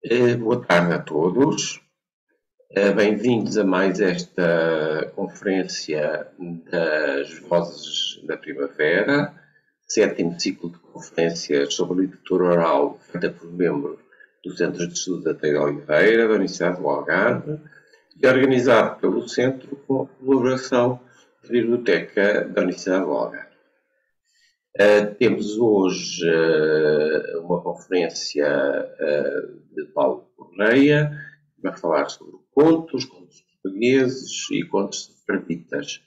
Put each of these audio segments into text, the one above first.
Boa tarde a todos. Bem-vindos a mais esta conferência das Vozes da Primavera, sétimo ciclo de conferências sobre literatura oral, feita por membros do Centro de Estudos da Teira Oliveira, da Universidade do Algarve, e organizado pelo Centro com a colaboração da Biblioteca da Universidade do Algarve. Temos hoje uma conferência de Paulo Correia, que vai falar sobre contos portugueses e contos sefarditas.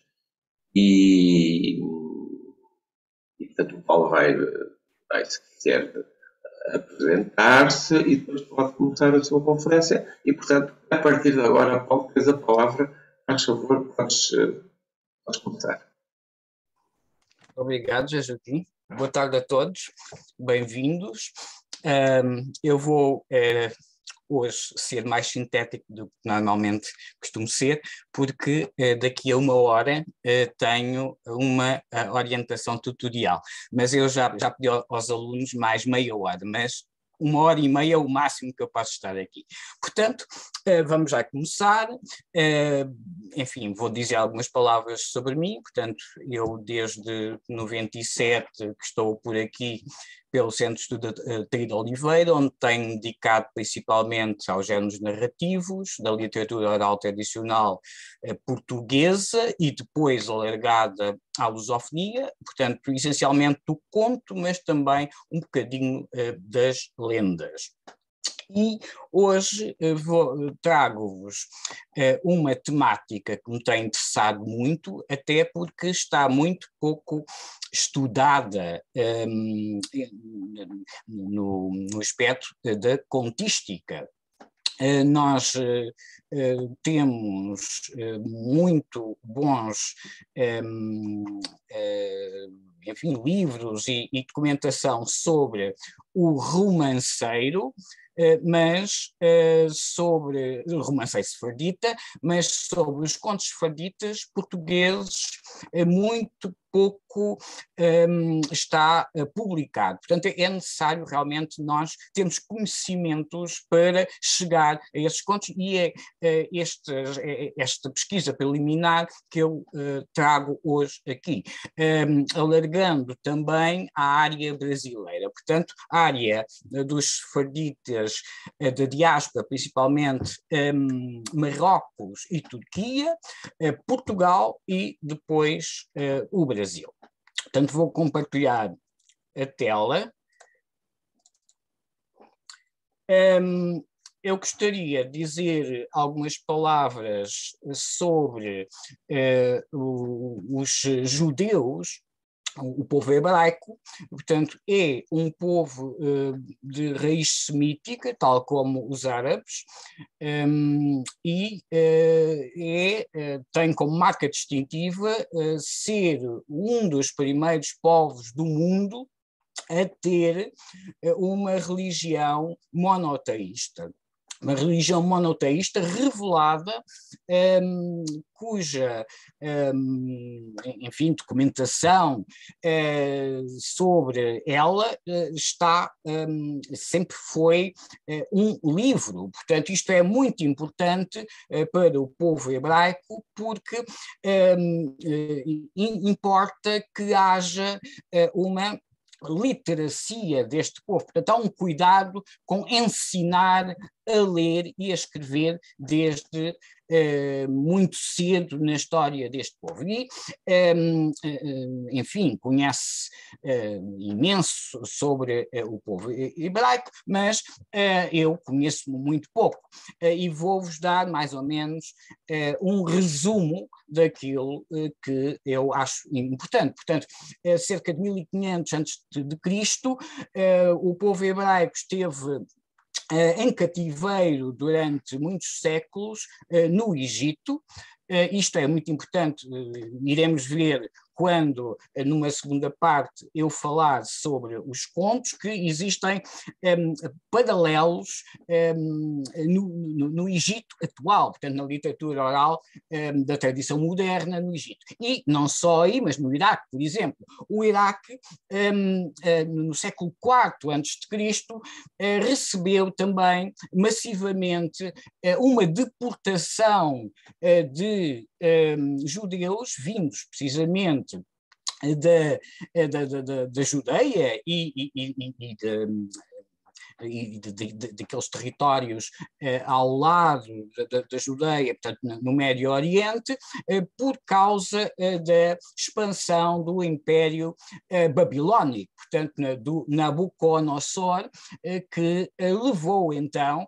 Portanto, o Paulo vai, se quiser, apresentar-se e depois pode começar a sua conferência. E, portanto, a partir de agora, Paulo, tens a palavra. Faz favor, podes começar. Obrigado, Joaquim. Boa tarde a todos, bem-vindos. Eu vou hoje ser mais sintético do que normalmente costumo ser, porque daqui a 1 hora tenho uma orientação tutorial, mas eu já pedi aos alunos mais meia hora, mas 1h30 é o máximo que eu posso estar aqui. Portanto, vamos já começar. Enfim, vou dizer algumas palavras sobre mim. Portanto, eu desde 97 que estou por aqui pelo Centro de Estudo Teira Oliveira, onde tenho dedicado principalmente aos géneros narrativos, da literatura oral tradicional portuguesa e depois alargada à lusofonia, portanto, essencialmente do conto, mas também um bocadinho das lendas. E hoje trago-vos uma temática que me tem interessado muito, até porque está muito pouco estudada no aspecto da contística. Nós temos muito bons enfim, livros e documentação sobre o romanceiro, mas sobre o romanceiro sefardita, mas sobre os contos sefarditas portugueses muito pouco está publicado. Portanto, é necessário realmente nós termos conhecimentos para chegar a esses contos e é esta pesquisa preliminar que eu trago hoje aqui, alargando também a área brasileira. Portanto, a área dos sefarditas da diáspora, principalmente Marrocos e Turquia, Portugal e depois o Brasil. Portanto, vou compartilhar a tela. Eu gostaria de dizer algumas palavras sobre os judeus, o povo hebraico. Portanto, é um povo de raiz semítica, tal como os árabes, e tem como marca distintiva ser um dos primeiros povos do mundo a ter uma religião monoteísta. Uma religião monoteísta revelada, cuja, enfim, documentação sobre ela sempre foi um livro. Portanto, isto é muito importante para o povo hebraico, porque importa que haja uma literacia deste povo. Portanto, há um cuidado com ensinar a ler e a escrever desde muito cedo na história deste povo. E, enfim, conhece imenso sobre o povo hebraico, mas eu conheço muito pouco e vou-vos dar mais ou menos um resumo daquilo que eu acho importante. Portanto, cerca de 1500 a.C., o povo hebraico esteve em cativeiro durante muitos séculos no Egito. Isto é muito importante, iremos ver quando, numa segunda parte, eu falar sobre os contos, que existem paralelos no Egito atual, portanto, na literatura oral da tradição moderna no Egito. E não só aí, mas no Iraque, por exemplo. O Iraque, no século IV a.C., recebeu também massivamente uma deportação de judeus vindos precisamente da Judeia e daqueles territórios ao lado da Judeia, portanto, no Médio Oriente, por causa da expansão do Império Babilónico, portanto, do Nabucodonosor, que levou então,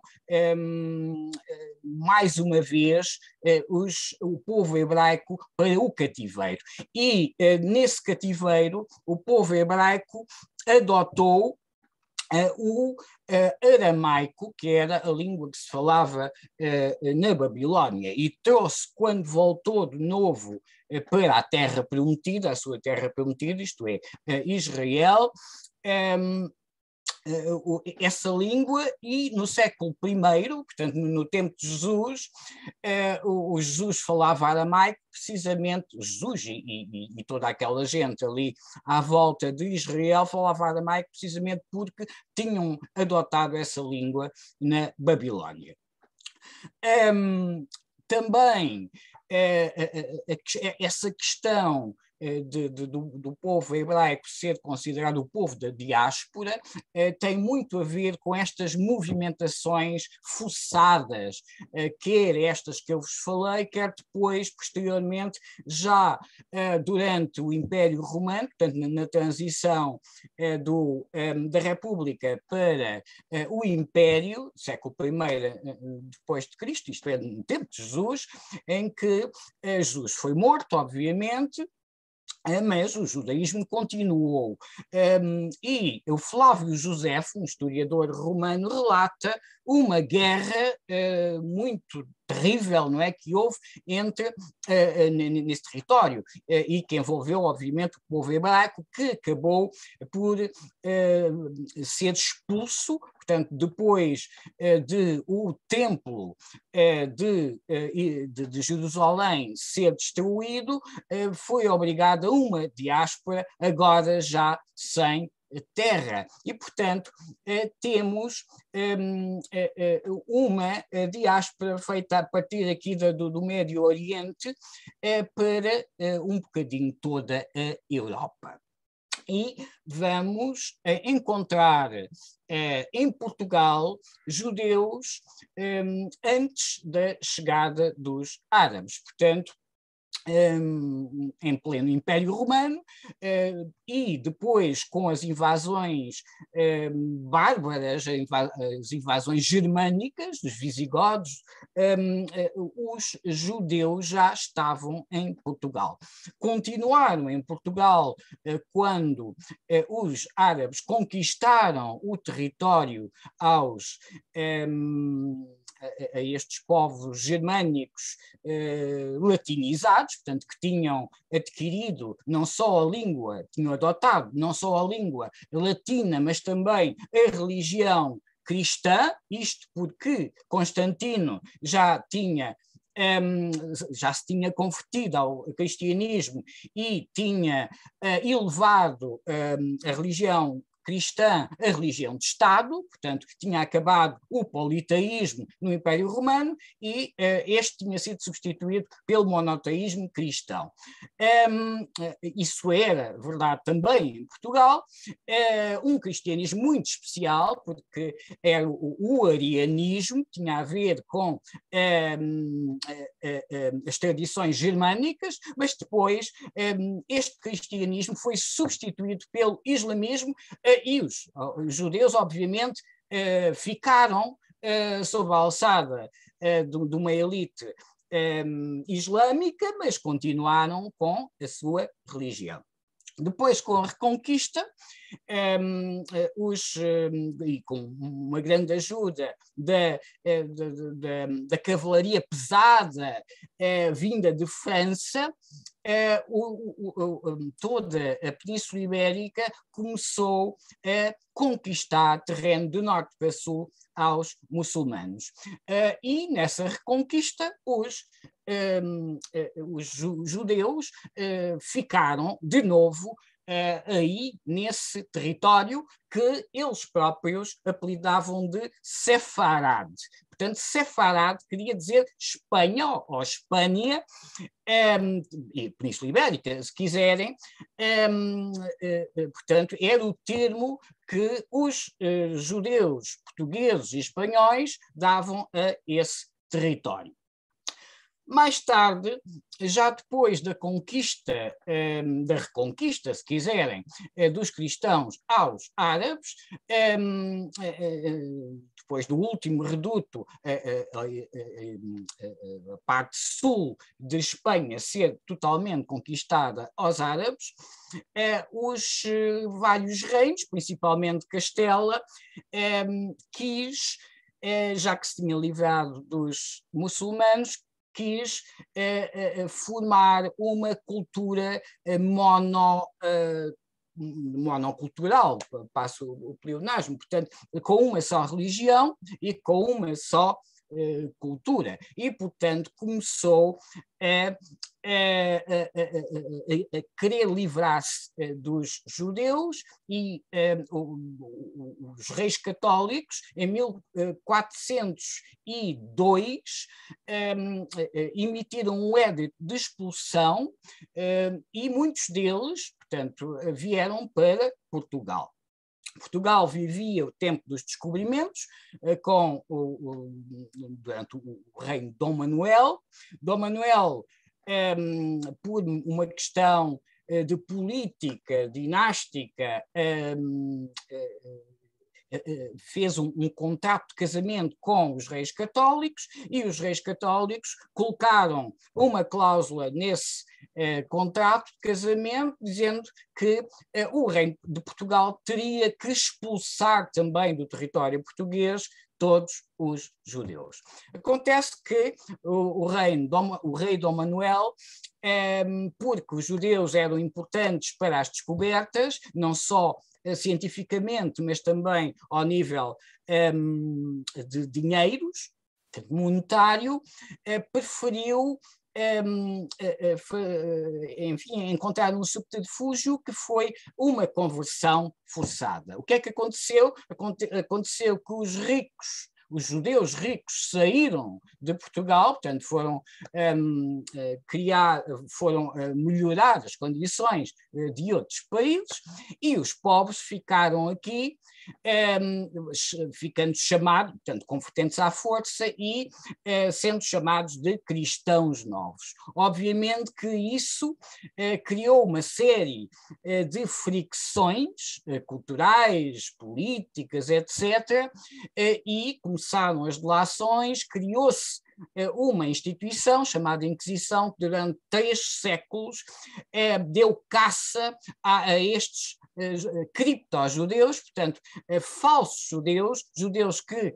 mais uma vez, o povo hebraico para o cativeiro. E nesse cativeiro, o povo hebraico adotou o aramaico, que era a língua que se falava na Babilónia, e trouxe, quando voltou de novo para a Terra Prometida, a sua Terra Prometida, isto é, Israel, essa língua, e no século I, portanto no tempo de Jesus, o Jesus falava aramaico, precisamente, Jesus e toda aquela gente ali à volta de Israel falava aramaico precisamente porque tinham adotado essa língua na Babilónia. Também essa questão do povo hebraico ser considerado o povo da diáspora tem muito a ver com estas movimentações forçadas, quer estas que eu vos falei, quer depois, posteriormente, já durante o Império Romano, portanto na transição da República para o Império, século I depois de Cristo, isto é, no tempo de Jesus, em que Jesus foi morto, obviamente, mas o judaísmo continuou. E o Flávio Josefo, um historiador romano, relata uma guerra muito terrível, não é, que houve nesse território e que envolveu, obviamente, o povo hebraico, que acabou por ser expulso. Portanto, depois de o templo de Jerusalém ser destruído, foi obrigada uma diáspora, agora já sem terra. E, portanto, temos uma diáspora feita a partir aqui do Médio Oriente para um bocadinho toda a Europa. E vamos encontrar em Portugal judeus antes da chegada dos árabes, portanto, em pleno Império Romano, e depois com as invasões bárbaras, as invasões germânicas dos visigodos, os judeus já estavam em Portugal. Continuaram em Portugal quando os árabes conquistaram o território a estes povos germânicos latinizados, portanto, que tinham adquirido não só a língua, tinham adotado não só a língua latina, mas também a religião cristã, isto porque Constantino já se tinha convertido ao cristianismo e tinha elevado a religião cristã a religião de Estado, portanto, tinha acabado o politeísmo no Império Romano e este tinha sido substituído pelo monoteísmo cristão. Isso era verdade também em Portugal, um cristianismo muito especial, porque era o arianismo, tinha a ver com as tradições germânicas, mas depois este cristianismo foi substituído pelo islamismo, e os judeus, obviamente, ficaram sob a alçada de uma elite islâmica, mas continuaram com a sua religião. Depois, com a Reconquista, e com uma grande ajuda da cavalaria pesada vinda de França, toda a Península Ibérica começou a conquistar terreno de norte para sul aos muçulmanos. E nessa reconquista, os judeus ficaram de novo aí nesse território que eles próprios apelidavam de Sefarad. Portanto, Sefarad queria dizer Espanha ou Espanha, e Península Ibérica, se quiserem. Portanto, era o termo que os judeus portugueses e espanhóis davam a esse território. Mais tarde, já depois da conquista, da reconquista, se quiserem, dos cristãos aos árabes, depois do último reduto, a parte sul de Espanha ser totalmente conquistada aos árabes, os vários reinos, principalmente Castela, quis, já que se tinha livrado dos muçulmanos, quis formar uma cultura monocultural, passo o pleonasmo, portanto, com uma só religião e com uma só cultura. E, portanto, começou a querer livrar-se dos judeus e os reis católicos, em 1402, emitiram um édito de expulsão e muitos deles, portanto, vieram para Portugal. Portugal vivia o tempo dos descobrimentos durante o reino de Dom Manuel. Dom Manuel, por uma questão de política dinástica, fez um contrato de casamento com os reis católicos e os reis católicos colocaram uma cláusula nesse contrato de casamento dizendo que o reino de Portugal teria que expulsar também do território português todos os judeus. Acontece que o rei Dom Manuel, porque os judeus eram importantes para as descobertas, não só cientificamente, mas também ao nível de dinheiros, monetário, preferiu enfim, encontrar um subterfúgio que foi uma conversão forçada. O que é que aconteceu? Aconteceu que os judeus ricos saíram de Portugal, portanto foram melhorar as condições de outros países, e os pobres ficaram aqui, ficando chamados, portanto, convertendo-se à força e sendo chamados de cristãos novos. Obviamente que isso criou uma série de fricções culturais, políticas, etc., e começaram as delações, criou-se uma instituição chamada Inquisição, que durante 3 séculos deu caça a estes cripto-judeus, portanto, falsos judeus que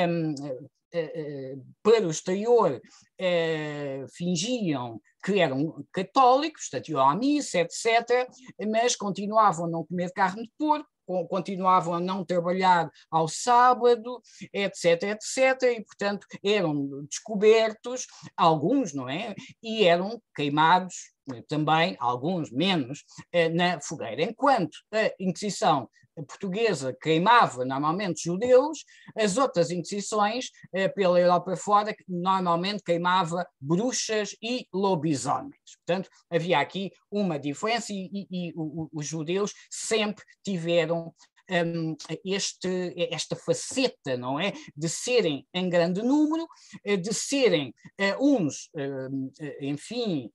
para o exterior fingiam que eram católicos, portanto, iam à missa, etc., mas continuavam a não comer carne de porco, continuavam a não trabalhar ao sábado, etc., etc., e, portanto, eram descobertos, alguns, não é? E eram queimados também, alguns menos, na fogueira. Enquanto a Inquisição portuguesa queimava normalmente judeus, as outras Inquisições pela Europa fora normalmente queimava bruxas e lobisomens. Portanto, havia aqui uma diferença e os judeus sempre tiveram esta faceta, não é? De serem em grande número, de serem uns, enfim,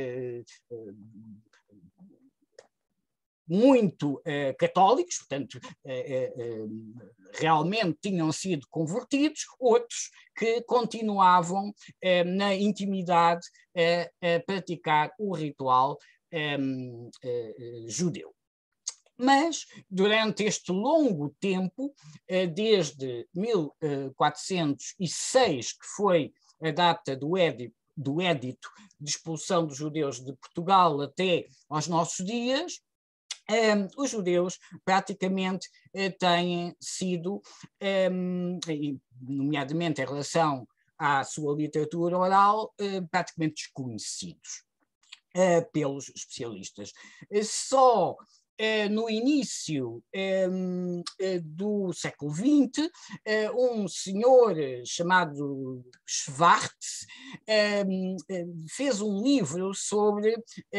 muito católicos, portanto, realmente tinham sido convertidos, outros que continuavam na intimidade a praticar o ritual judeu. Mas, durante este longo tempo, desde 1406, que foi a data do Édito do édito de expulsão dos judeus de Portugal até aos nossos dias, os judeus praticamente têm sido, nomeadamente em relação à sua literatura oral, praticamente desconhecidos pelos especialistas. Só no início do século XX, um senhor chamado Schwartz fez um livro sobre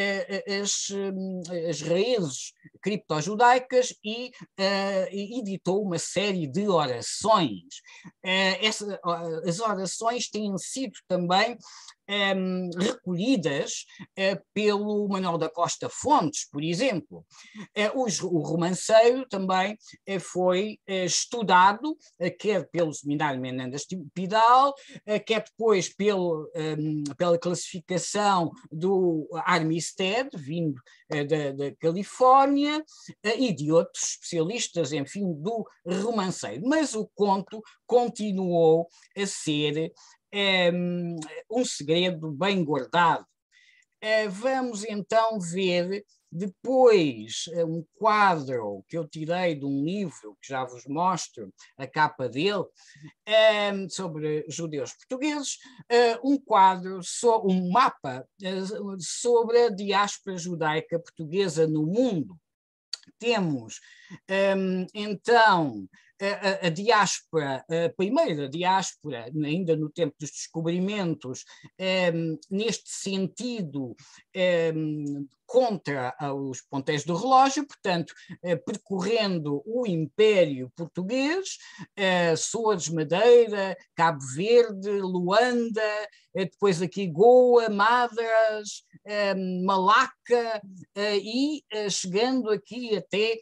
as raízes criptojudaicas e editou uma série de orações. As orações têm sido também recolhidas pelo Manuel da Costa Fontes, por exemplo. O romanceiro também foi estudado, quer pelo Seminário Menendez Pidal, quer depois pela classificação do Armistead, vindo da Califórnia, e de outros especialistas, enfim, do romanceiro. Mas o conto continuou a ser um segredo bem guardado. Vamos então ver depois um quadro que eu tirei de um livro, que já vos mostro a capa dele, sobre judeus portugueses, um quadro, um mapa sobre a diáspora judaica portuguesa no mundo. Temos, então, a diáspora, a primeira diáspora, ainda no tempo dos descobrimentos, neste sentido, contra os ponteiros do relógio, portanto, percorrendo o Império Português, Açores, Madeira, Cabo Verde, Luanda, depois aqui Goa, Madras, Malaca, e chegando aqui até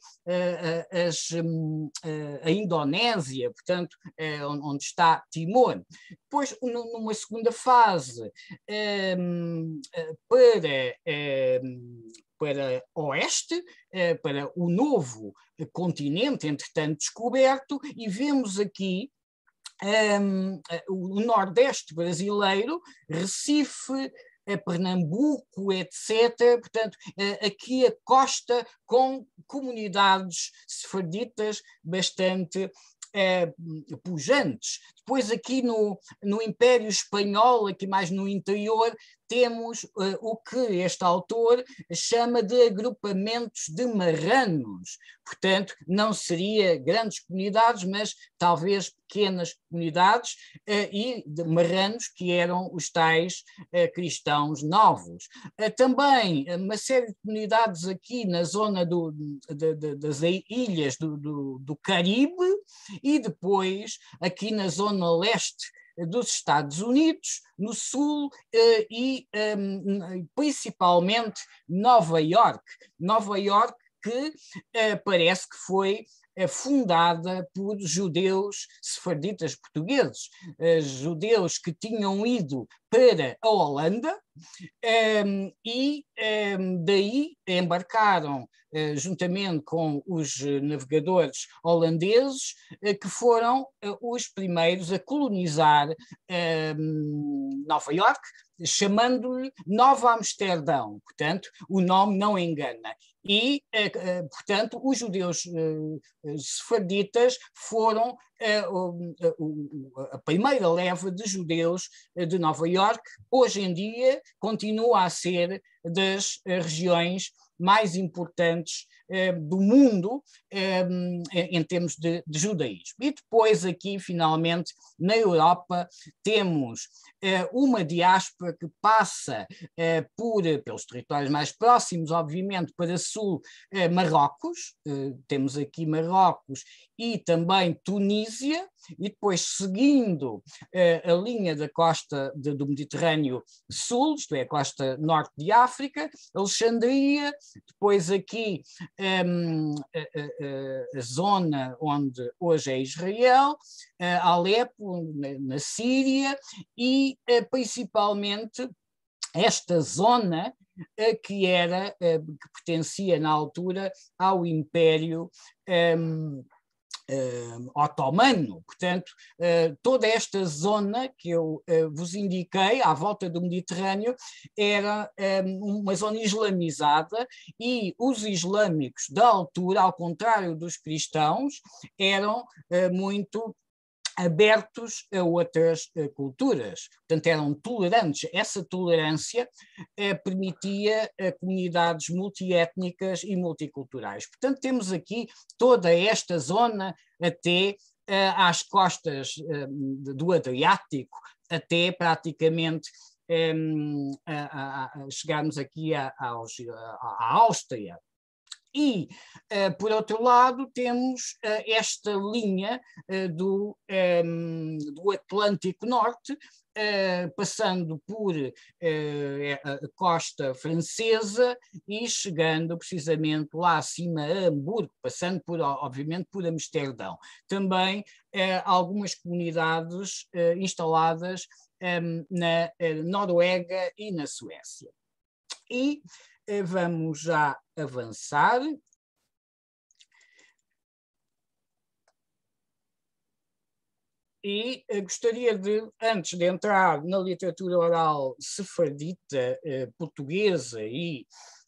a Indonésia, portanto, onde está Timor. Depois, numa segunda fase, para oeste, para o novo continente, entretanto descoberto, e vemos aqui o Nordeste brasileiro, Recife, Pernambuco, etc. Portanto, aqui a costa com comunidades sefarditas bastante pujantes. Depois aqui no Império Espanhol, aqui mais no interior, temos o que este autor chama de agrupamentos de marranos. Portanto, não seria grandes comunidades, mas talvez pequenas comunidades e de marranos que eram os tais cristãos novos. Também uma série de comunidades aqui na zona das ilhas do Caribe e depois aqui na zona leste dos Estados Unidos, no sul e principalmente Nova Iorque. Nova Iorque que parece que foi fundada por judeus sefarditas portugueses, judeus que tinham ido para a Holanda e daí embarcaram juntamente com os navegadores holandeses, que foram os primeiros a colonizar Nova Iorque, chamando-lhe Nova Amsterdão. Portanto, o nome não engana. E, portanto, os judeus sefarditas foram a primeira leva de judeus de Nova Iorque. Hoje em dia continua a ser das regiões mais importantes do mundo em termos de judaísmo. E depois aqui, finalmente, na Europa, temos uma diáspora que passa pelos territórios mais próximos, obviamente, para sul, Marrocos, temos aqui Marrocos e também Tunísia, e depois seguindo a linha da costa do Mediterrâneo Sul, isto é, a costa norte de África, Alexandria, depois aqui a zona onde hoje é Israel, Alepo, na Síria, e principalmente esta zona que pertencia na altura ao Império otomano. Portanto, toda esta zona que eu vos indiquei, à volta do Mediterrâneo, era uma zona islamizada, e os islâmicos da altura, ao contrário dos cristãos, eram muito abertos a outras culturas, portanto eram tolerantes. Essa tolerância permitia comunidades multiétnicas e multiculturais. Portanto, temos aqui toda esta zona até às costas do Adriático, até praticamente chegarmos aqui à Áustria. E, por outro lado, temos esta linha do Atlântico Norte, passando por a costa francesa e chegando precisamente lá acima a Hamburgo, passando, obviamente, por Amsterdão. Também algumas comunidades instaladas na Noruega e na Suécia. E vamos já avançar. E gostaria de, antes de entrar na literatura oral sefardita, portuguesa e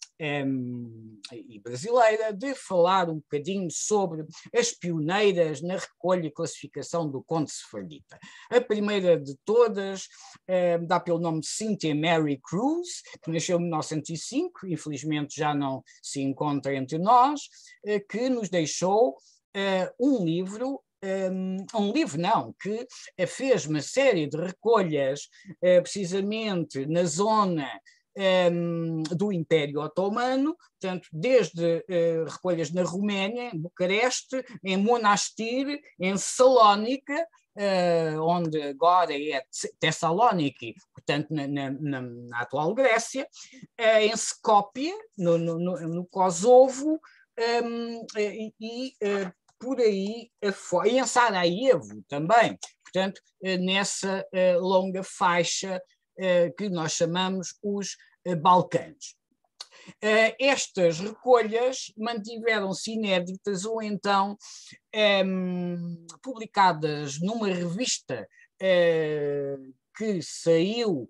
brasileira, de falar um bocadinho sobre as pioneiras na recolha e classificação do conto sefardita. A primeira de todas dá pelo nome de Cynthia Mary Cruz, que nasceu em 1905, infelizmente já não se encontra entre nós, que nos deixou um livro que fez uma série de recolhas precisamente na zona do Império Otomano, portanto, desde recolhas na Roménia, em Bucareste, em Monastir, em Salónica, onde agora é Tessalóniki, portanto, na atual Grécia, em Skopje, no Kosovo, por aí afora, e em Sarajevo também, portanto, nessa longa faixa que nós chamamos os Balcãs. Estas recolhas mantiveram-se inéditas ou então publicadas numa revista que saiu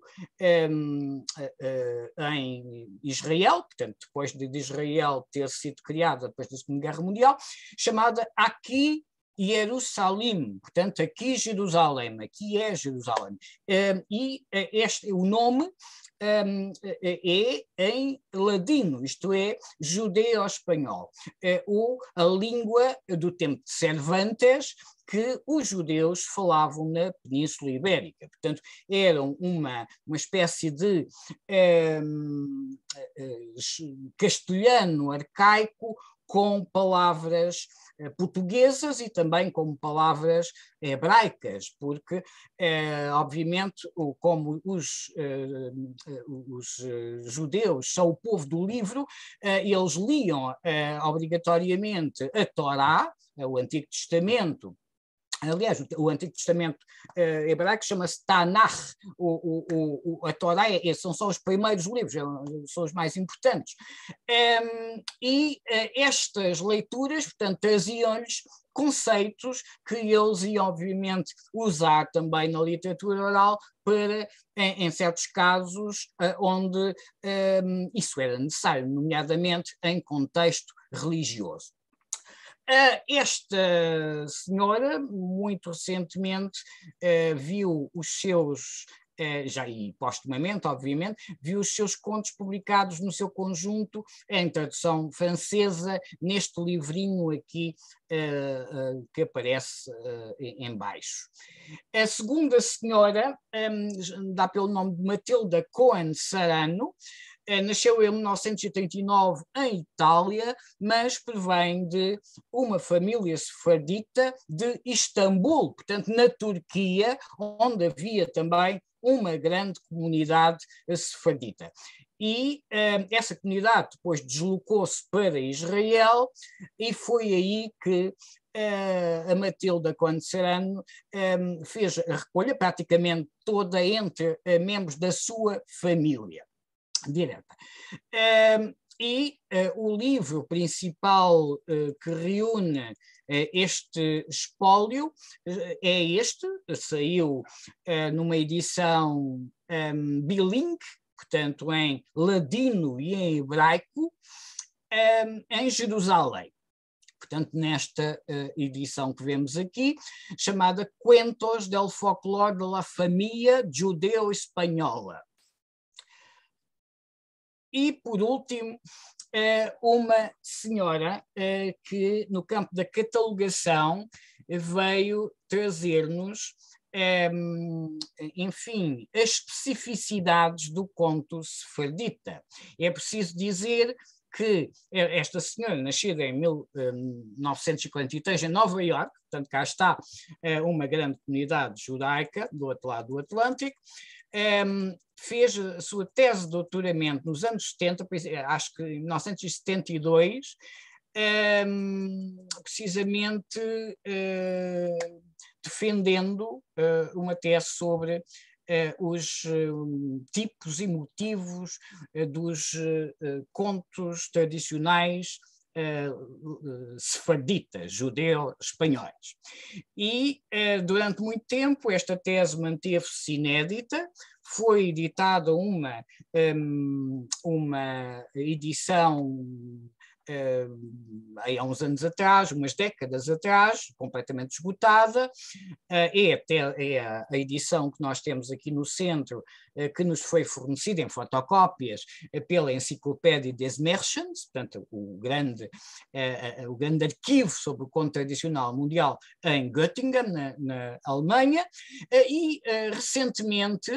em Israel, portanto, depois de Israel ter sido criada depois da Segunda Guerra Mundial, chamada Aqui Jerusalém, portanto, aqui Jerusalém, aqui é Jerusalém. O nome é em ladino, isto é, judeu-espanhol, a língua do tempo de Cervantes, que os judeus falavam na Península Ibérica. Portanto, eram uma espécie de castelhano arcaico com palavras portuguesas e também com palavras hebraicas, porque, obviamente, como os judeus são o povo do livro, eles liam obrigatoriamente a Torá, o Antigo Testamento. Aliás, o Antigo Testamento hebraico chama-se Tanakh, a Torá são só os primeiros livros, são os mais importantes. Estas leituras, portanto, traziam-lhes conceitos que eles iam, obviamente, usar também na literatura oral para, em certos casos, onde isso era necessário, nomeadamente em contexto religioso. Esta senhora, muito recentemente, viu os seus, já e postumamente, obviamente, viu os seus contos publicados no seu conjunto, em tradução francesa, neste livrinho aqui que aparece em baixo. A segunda senhora dá pelo nome de Matilda Cohen Sarano. Nasceu em 1939 em Itália, mas provém de uma família sefardita de Istambul, portanto, na Turquia, onde havia também uma grande comunidade sefardita. E essa comunidade depois deslocou-se para Israel e foi aí que a Matilda Cohen Sarano fez a recolha praticamente toda entre membros da sua família direta. O livro principal que reúne Este espólio é este, saiu numa edição bilingue, portanto em ladino e em hebraico, em Jerusalém. Portanto, nesta edição que vemos aqui, chamada Cuentos del Folclore de la Família Judeo-Espanhola. E, por último, uma senhora que, no campo da catalogação, veio trazer-nos, enfim, as especificidades do conto sefardita. É preciso dizer que esta senhora, nascida em 1943 em Nova Iorque, portanto cá está uma grande comunidade judaica do outro lado do Atlântico, fez a sua tese de doutoramento nos anos 70, acho que em 1972, precisamente defendendo uma tese sobre os tipos e motivos dos contos tradicionais sefarditas, judeu-espanhóis. E durante muito tempo esta tese manteve-se inédita, foi editada uma edição há uns anos atrás, umas décadas atrás, completamente esgotada. É a edição que nós temos aqui no centro, que nos foi fornecida em fotocópias pela Enciclopédia des Märchens, portanto o grande arquivo sobre o conto tradicional mundial em Göttingen, na Alemanha, e recentemente,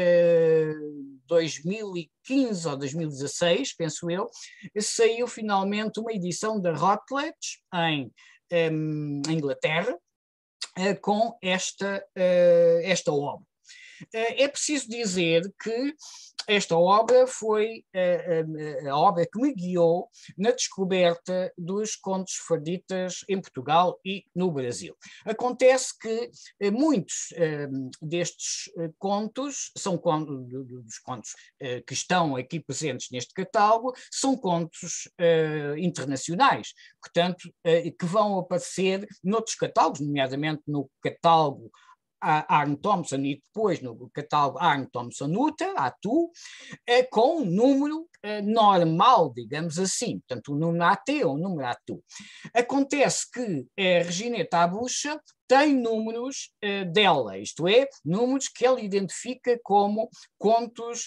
2015 ou 2016, penso eu, saiu finalmente uma edição da Routledge em Inglaterra com esta obra. É preciso dizer que esta obra foi a obra que me guiou na descoberta dos contos sefarditas em Portugal e no Brasil. Acontece que muitos destes contos, dos contos que estão aqui presentes neste catálogo, são contos internacionais, portanto, que vão aparecer noutros catálogos, nomeadamente no catálogo Arne Thompson e depois no catálogo Arne Thompson Uta, ATU, com um número normal, digamos assim, portanto um número AT ou um número ATU. Acontece que a Regineta Abucha tem números dela, isto é, números que ela identifica como contos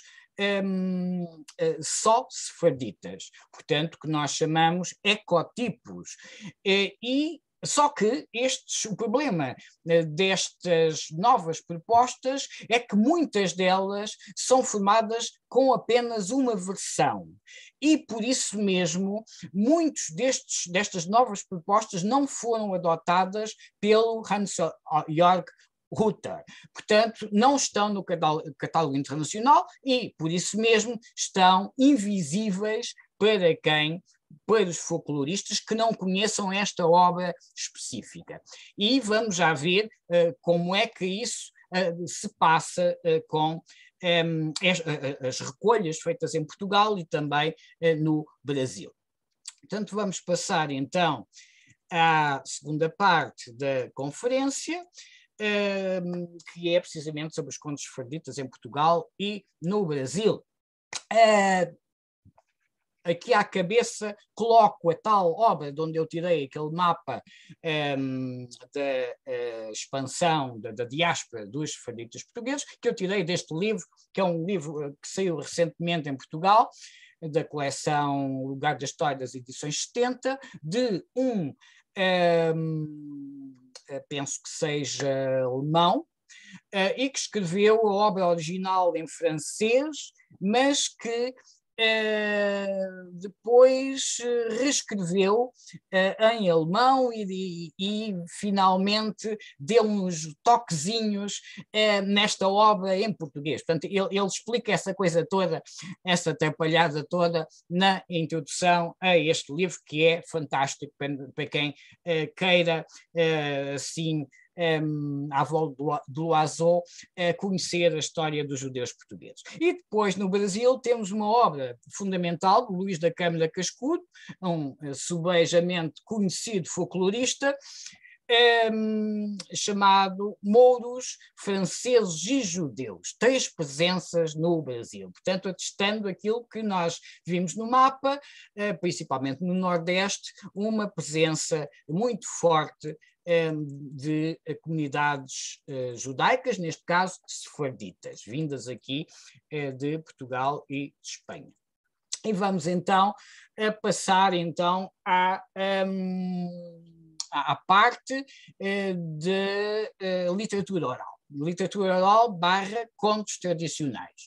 só sefarditas, portanto que nós chamamos ecotipos, só que o problema destas novas propostas é que muitas delas são formadas com apenas uma versão e, por isso mesmo, muitos destas novas propostas não foram adotadas pelo Hans-Jörg Rutter. Portanto, não estão no catálogo internacional e, por isso mesmo, estão invisíveis para os folcloristas que não conheçam esta obra específica. E vamos já ver como é que isso se passa com as recolhas feitas em Portugal e também no Brasil. Portanto, vamos passar então à segunda parte da conferência, que é precisamente sobre os contos sefarditas em Portugal e no Brasil. Aqui à cabeça coloco a tal obra de onde eu tirei aquele mapa da expansão da diáspora dos sefarditas portugueses, que eu tirei deste livro, que é um livro que saiu recentemente em Portugal, da coleção Lugar da História das edições 70, de penso que seja alemão, e que escreveu a obra original em francês, mas que depois reescreveu em alemão e finalmente deu uns toquezinhos nesta obra em português. Portanto, ele explica essa coisa toda, essa atrapalhada toda na introdução a este livro, que é fantástico para quem queira assim à volta do Loiseau, a conhecer a história dos judeus portugueses. E depois, no Brasil, temos uma obra fundamental do Luís da Câmara Cascudo, um subejamente conhecido folclorista, chamado Mouros, Franceses e Judeus, 3 presenças no Brasil. Portanto, atestando aquilo que nós vimos no mapa, principalmente no Nordeste, uma presença muito forte de comunidades judaicas, neste caso sefarditas, vindas aqui de Portugal e de Espanha. E vamos então passar então à parte de literatura oral barra contos tradicionais.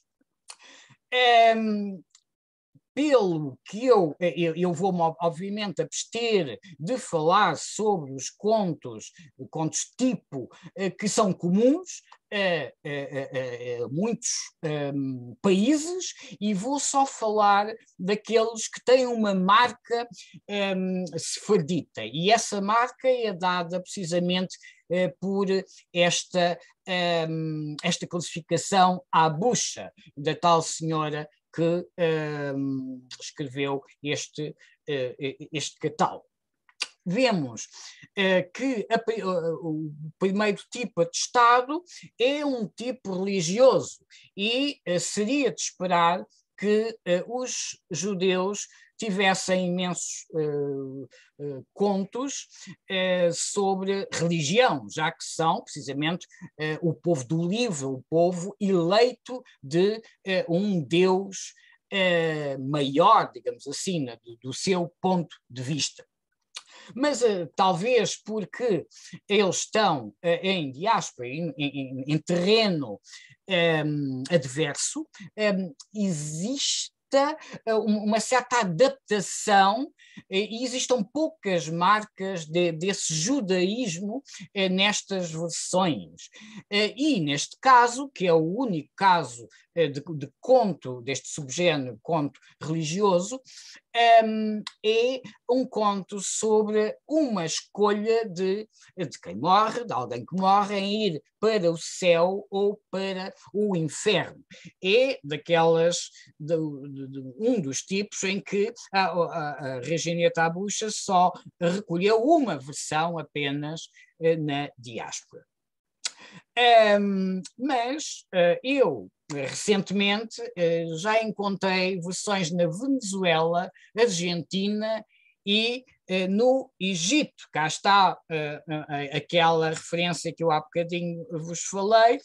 Pelo que eu vou-me obviamente abster de falar sobre os contos tipo, que são comuns a muitos países, e vou só falar daqueles que têm uma marca sefardita, e essa marca é dada precisamente por esta classificação à bucha da tal senhora que escreveu este catálogo. Vemos que o primeiro tipo atestado é um tipo religioso, e seria de esperar que os judeus tivessem imensos contos sobre religião, já que são precisamente o povo do livro, o povo eleito de um Deus maior, digamos assim, do seu ponto de vista. Mas talvez porque eles estão em diáspora, em terreno adverso, existe uma certa adaptação e existam poucas marcas desse judaísmo nestas versões. E neste caso, que é o único caso de conto, deste subgénero, conto religioso, é um conto sobre uma escolha de quem morre, de alguém que morre, em ir para o céu ou para o inferno. É daquelas, um dos tipos em que a Regina Bucha só recolheu uma versão apenas na diáspora. Mas eu recentemente já encontrei versões na Venezuela, Argentina e no Egito. Cá está aquela referência que eu há bocadinho vos falei,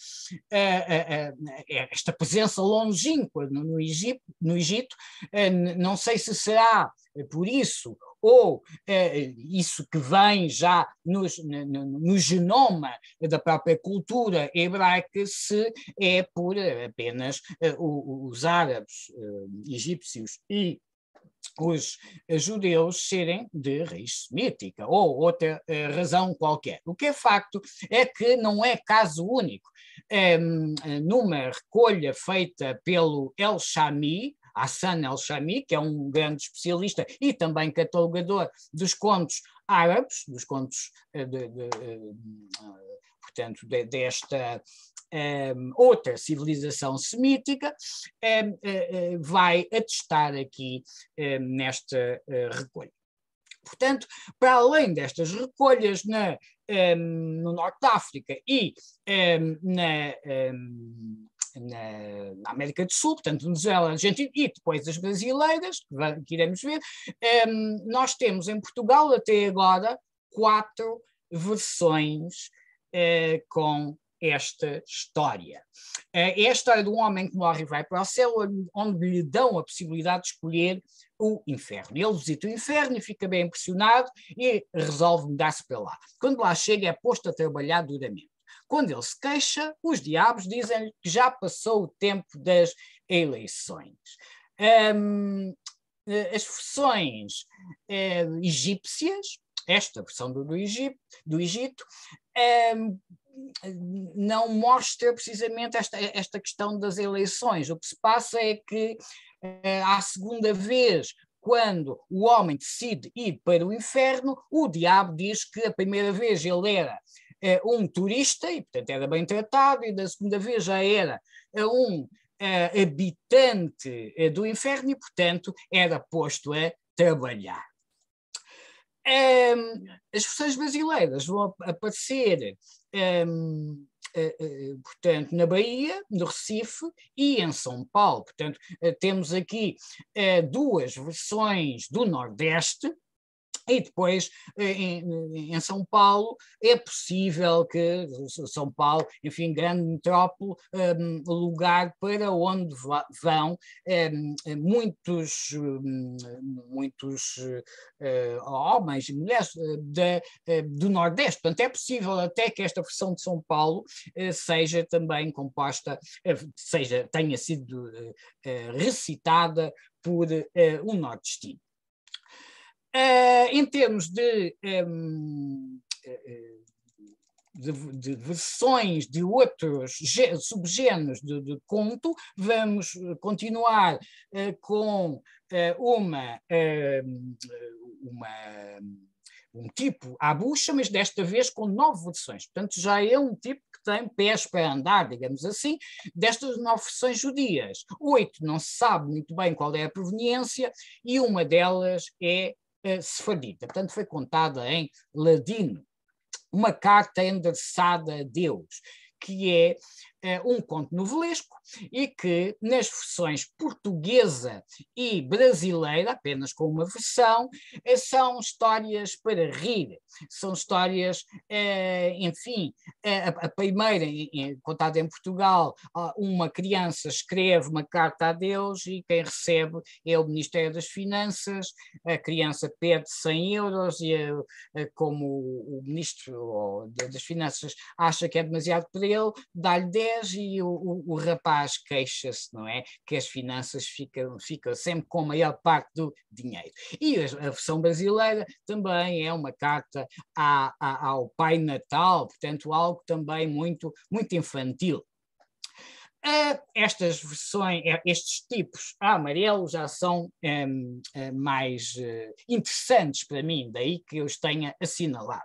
esta presença longínqua no Egito, não sei se será por isso, ou isso que vem já no genoma da própria cultura hebraica, se é por apenas os árabes, egípcios e os judeus serem de raiz semítica ou outra razão qualquer. O que é facto é que não é caso único. Numa recolha feita pelo El-Shami, Hassan El-Shami, que é um grande especialista e também catalogador dos contos árabes, dos contos portanto, desta outra civilização semítica, vai atestar aqui nesta recolha. Portanto, para além destas recolhas no Norte de África e na América do Sul, portanto, Venezuela, Argentina e depois as brasileiras, que iremos ver, nós temos em Portugal até agora 4 versões com esta história. É a história de um homem que morre e vai para o céu, onde lhe dão a possibilidade de escolher o inferno. Ele visita o inferno e fica bem impressionado e resolve mudar-se para lá. Quando lá chega, é posto a trabalhar duramente. Quando ele se queixa, os diabos dizem-lhe que já passou o tempo das eleições. As versões egípcias, esta versão do Egito, não mostra precisamente esta questão das eleições. O que se passa é que, à segunda vez, quando o homem decide ir para o inferno, o diabo diz que a primeira vez ele era um turista, e portanto era bem tratado, e da segunda vez já era um habitante do inferno, e portanto era posto a trabalhar. As versões brasileiras vão aparecer portanto, na Bahia, no Recife e em São Paulo. Portanto, temos aqui duas versões do Nordeste. E depois, em São Paulo, é possível que São Paulo, enfim, grande metrópole, lugar para onde vão muitos homens e mulheres do Nordeste. Portanto, é possível até que esta versão de São Paulo seja também composta, tenha sido recitada por um nordestino. Em termos de versões de outros subgéneros de conto, vamos continuar com um tipo à bucha, mas desta vez com 9 versões. Portanto, já é um tipo que tem pés para andar, digamos assim, destas 9 versões judias. 8 não se sabe muito bem qual é a proveniência, e uma delas é sefardita, portanto foi contada em ladino, uma carta endereçada a Deus, que é um conto novelesco e que nas versões portuguesa e brasileira, apenas com uma versão, são histórias para rir, são histórias, enfim, a primeira, contada em Portugal, uma criança escreve uma carta a Deus e quem recebe é o Ministério das Finanças, a criança pede 100 euros e como o Ministro das Finanças acha que é demasiado para ele, dá-lhe 10 e o rapaz queixa-se, não é? Que as finanças ficam sempre com a maior parte do dinheiro. E a versão brasileira também é uma carta ao Pai Natal, portanto algo também muito, muito infantil. Estas versões, estes tipos amarelos já são mais interessantes para mim, daí que eu os tenha assinalado.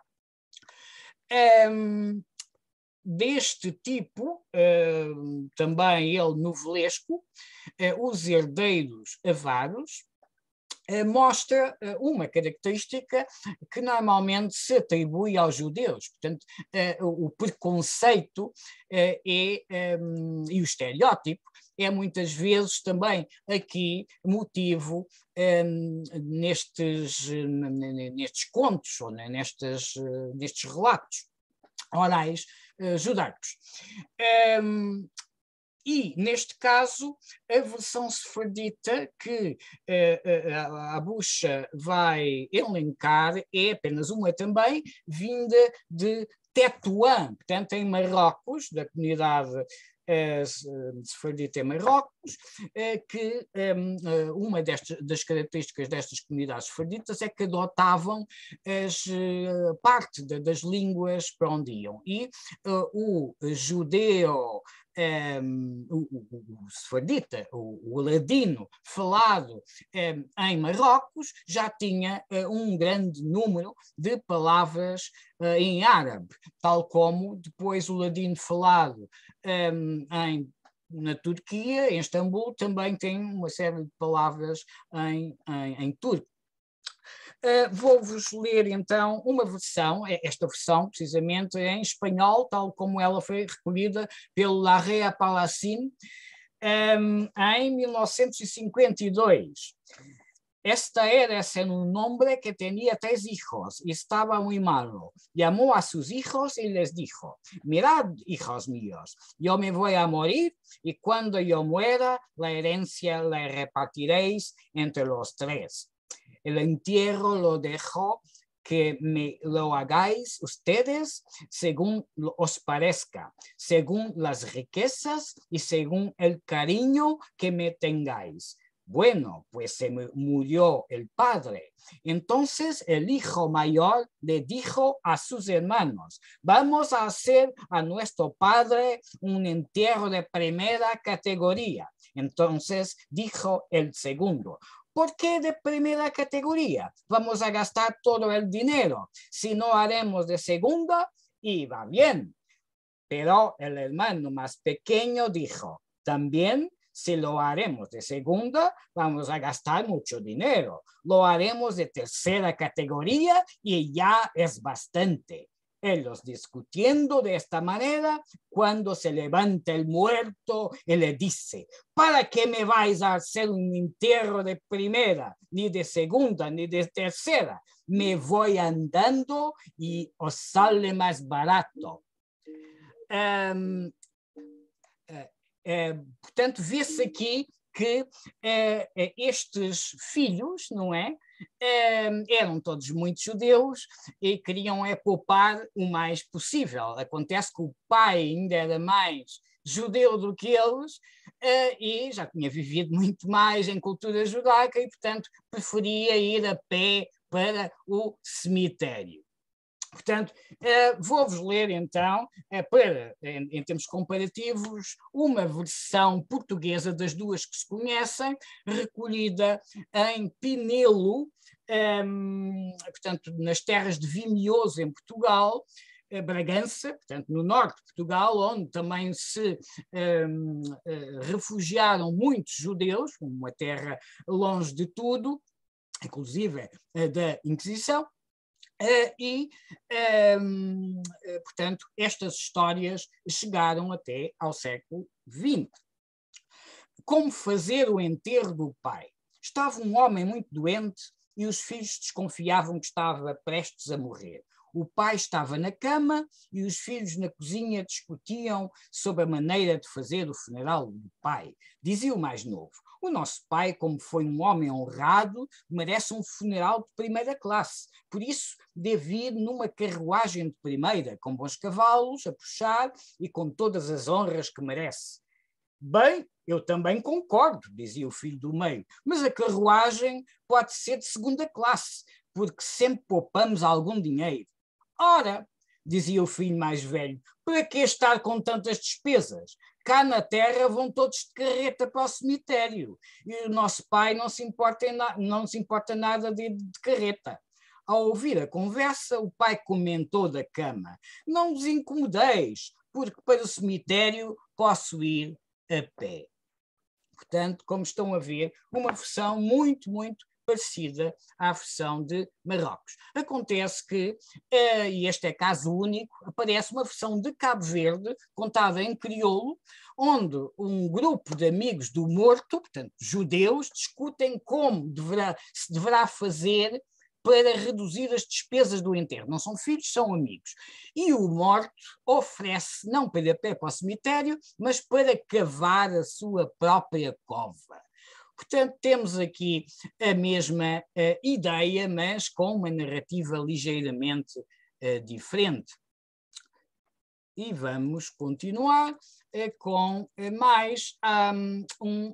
Deste tipo, também ele novelesco, Os Herdeiros Avaros, mostra uma característica que normalmente se atribui aos judeus. Portanto, o preconceito e o estereótipo é muitas vezes também aqui motivo nestes contos, ou nestes relatos orais judaicos. E, neste caso, a versão sefardita que a Bucha vai elencar é apenas uma também, vinda de Tetuã, portanto, em Marrocos, da comunidade sefardita em Marrocos, que uma das características destas comunidades sefarditas é que adotavam parte das línguas para onde iam. E o judeu, o sefardita, o ladino falado em Marrocos já tinha um grande número de palavras em árabe, tal como depois o ladino falado na Turquia, em Istambul, também tem uma série de palavras em turco. Vou-vos ler então uma versão, esta versão precisamente em espanhol, tal como ela foi recolhida pelo Larrea Palacín em 1952. Esta era un hombre que tenía 3 hijos y estaba muy malo. Llamó a sus hijos y les dijo: mirad, hijos míos, yo me voy a morir y cuando yo muera la herencia la repartiréis entre los 3. El entierro lo dejo que me lo hagáis ustedes según os parezca, según las riquezas y según el cariño que me tengáis. Bueno, pues se murió el padre. Entonces el hijo mayor le dijo a sus hermanos: vamos a hacer a nuestro padre un entierro de primera categoría. Entonces dijo el segundo: ¿por qué de primera categoría? Vamos a gastar todo el dinero. Si no haremos de segunda, iba bien. Pero el hermano más pequeño dijo, también si lo haremos de segunda, vamos a gastar mucho dinero. Lo haremos de tercera categoría y ya es bastante. Ellos discutiendo de esta manera, cuando se levanta el muerto y le dice, ¿para qué me vais a hacer un entierro de primera, ni de segunda, ni de tercera? Me voy andando y os sale más barato. Portanto, vê-se aqui que estes filhos, não é? Eram todos muito judeus e queriam poupar o mais possível. Acontece que o pai ainda era mais judeu do que eles e já tinha vivido muito mais em cultura judaica e, portanto, preferia ir a pé para o cemitério. Portanto, vou-vos ler então, em termos comparativos, uma versão portuguesa das duas que se conhecem, recolhida em Pinelo, portanto, nas terras de Vimioso, em Portugal, Bragança, portanto, no norte de Portugal, onde também se refugiaram muitos judeus, uma terra longe de tudo, inclusive da Inquisição. Portanto, estas histórias chegaram até ao século XX. Como fazer o enterro do pai? Estava um homem muito doente e os filhos desconfiavam que estava prestes a morrer. O pai estava na cama e os filhos na cozinha discutiam sobre a maneira de fazer o funeral do pai. Dizia o mais novo, o nosso pai, como foi um homem honrado, merece um funeral de primeira classe. Por isso, deve ir numa carruagem de primeira, com bons cavalos, a puxar e com todas as honras que merece. Bem, eu também concordo, dizia o filho do meio, mas a carruagem pode ser de segunda classe, porque sempre poupamos algum dinheiro. Ora, dizia o filho mais velho, para que estar com tantas despesas? Cá na terra vão todos de carreta para o cemitério e o nosso pai não se importa nada de ir de carreta. Ao ouvir a conversa, o pai comentou da cama, não vos incomodeis, porque para o cemitério posso ir a pé. Portanto, como estão a ver, uma versão muito, muito parecida à versão de Marrocos. Acontece que, e este é caso único, aparece uma versão de Cabo Verde, contada em crioulo, onde um grupo de amigos do morto, portanto, judeus, discutem como se deverá fazer para reduzir as despesas do enterro. Não são filhos, são amigos. E o morto oferece, não para ir a pé para o cemitério, mas para cavar a sua própria cova. Portanto, temos aqui a mesma ideia, mas com uma narrativa ligeiramente diferente. E vamos continuar com mais um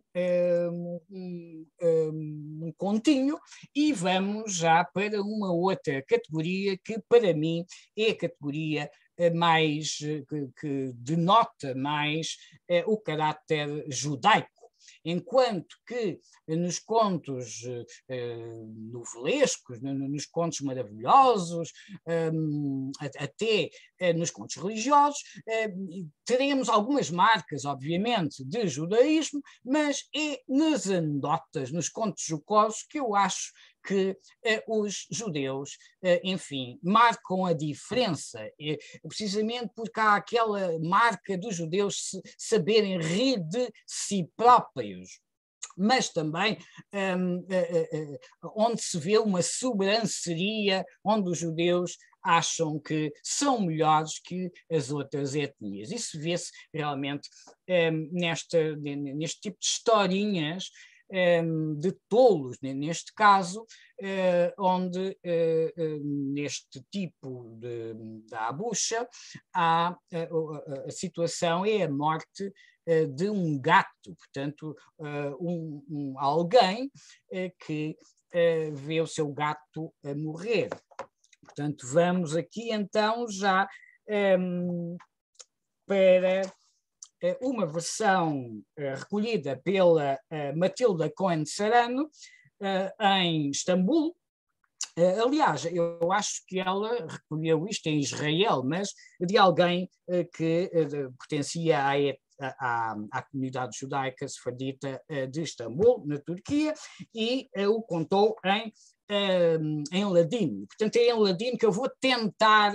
continho e vamos já para uma outra categoria que para mim é a categoria mais que denota mais o caráter judaico. Enquanto que nos contos novelescos, nos contos maravilhosos, até nos contos religiosos, teremos algumas marcas, obviamente, de judaísmo, mas é nas anedotas, nos contos jocosos, que eu acho que os judeus, enfim, marcam a diferença, precisamente porque há aquela marca dos judeus saberem rir de si próprios, mas também onde se vê uma sobranceria, onde os judeus acham que são melhores que as outras etnias. Isso vê-se realmente neste tipo de historinhas de tolos, neste caso, onde neste tipo de abucha a situação é a morte de um gato, portanto, alguém que vê o seu gato morrer. Portanto, vamos aqui então já para uma versão recolhida pela Matilda Cohen Serrano em Istambul, Aliás, eu acho que ela recolheu isto em Israel, mas de alguém que pertencia à comunidade judaica sefardita de Istambul, na Turquia, e o contou em ladino. Portanto, é em ladino que eu vou tentar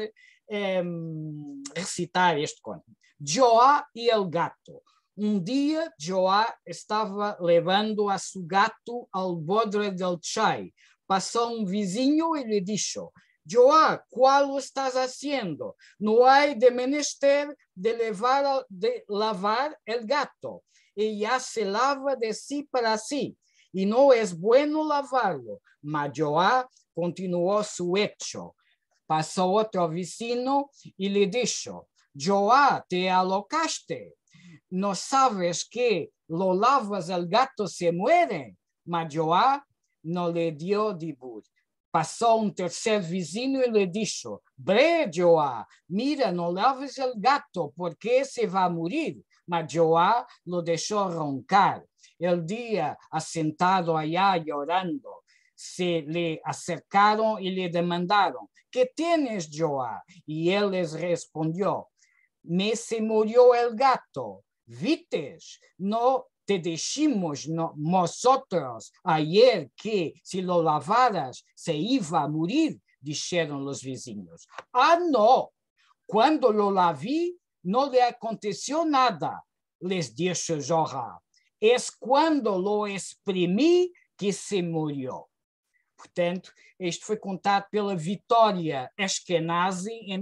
recitar este conto. Joá e el gato. Um dia, Joá estava levando a su gato al borde del chai. Passou um vizinho e lhe disse: Joá, ¿cuál estás haciendo? No hay de menester de lavar el gato. Y ya se lava de sí para sí. Y no es bueno lavarlo. Mas Joá continuó su hecho. Passou outro vecino e lhe disse: Joá, te alocaste. ¿No sabes que lo lavas el gato se muere? Mas Joá no le dio dibur. Passou um terceiro vizinho e lhe disse: Bre, Joá, mira, no laves el gato, porque se vai morir. Mas Joá lo deixou roncar. El dia, assentado allá llorando, se le acercaram e lhe demandaram: ¿Qué tienes, Joá? Y él les respondió: Me se murió el gato. ¿Vites? No te dijimos nosotros ayer que si lo lavaras se iba a morir, dijeron los vecinos. Ah, no. Cuando lo lavé no le aconteció nada, les dijo Joá. Es cuando lo exprimí que se murió. Portanto, isto foi contado pela Vitória Ashkenazi em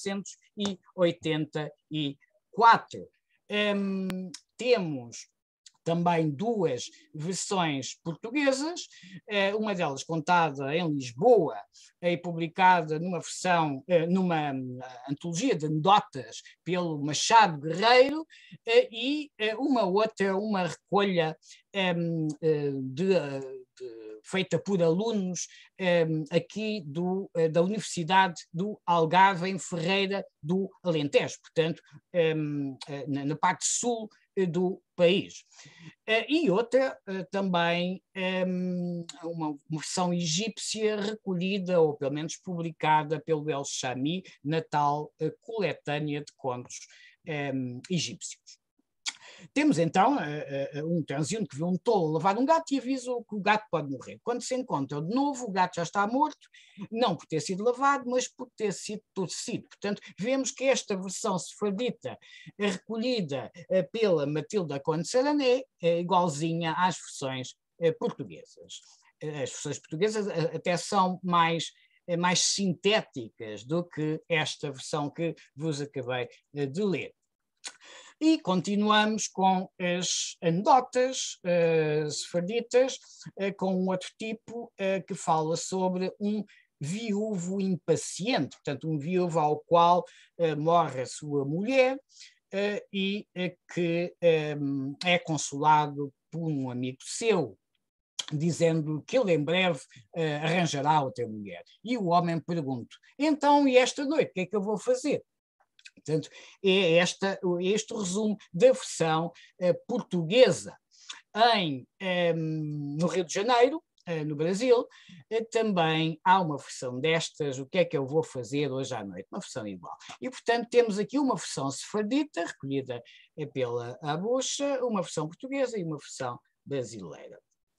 1984. Temos também duas versões portuguesas, uma delas contada em Lisboa e publicada numa versão, numa antologia de anedotas pelo Machado Guerreiro, e uma outra, uma recolha feita por alunos aqui da Universidade do Algarve, em Ferreira do Alentejo, portanto, na parte sul do país. E outra também, uma versão egípcia recolhida, ou pelo menos publicada pelo El Shami, na tal coletânea de contos egípcios. Temos então um transeunte que vê um tolo lavar um gato e avisa que o gato pode morrer. Quando se encontra de novo, o gato já está morto, não por ter sido lavado, mas por ter sido torcido. Portanto, vemos que esta versão sefardita recolhida pela Matilda Conde-Sarané é igualzinha às versões portuguesas. As versões portuguesas até são mais sintéticas do que esta versão que vos acabei de ler. E continuamos com as anedotas sefarditas, com um outro tipo que fala sobre um viúvo impaciente, portanto, um viúvo ao qual morre a sua mulher e que é consolado por um amigo seu, dizendo que ele em breve arranjará outra mulher. E o homem pergunta: então, e esta noite, o que é que eu vou fazer? Portanto, é este resumo da versão portuguesa. No Rio de Janeiro, no Brasil, também há uma versão destas, o que é que eu vou fazer hoje à noite, uma versão igual. E, portanto, temos aqui uma versão sefardita, recolhida pela Abucha, uma versão portuguesa e uma versão brasileira.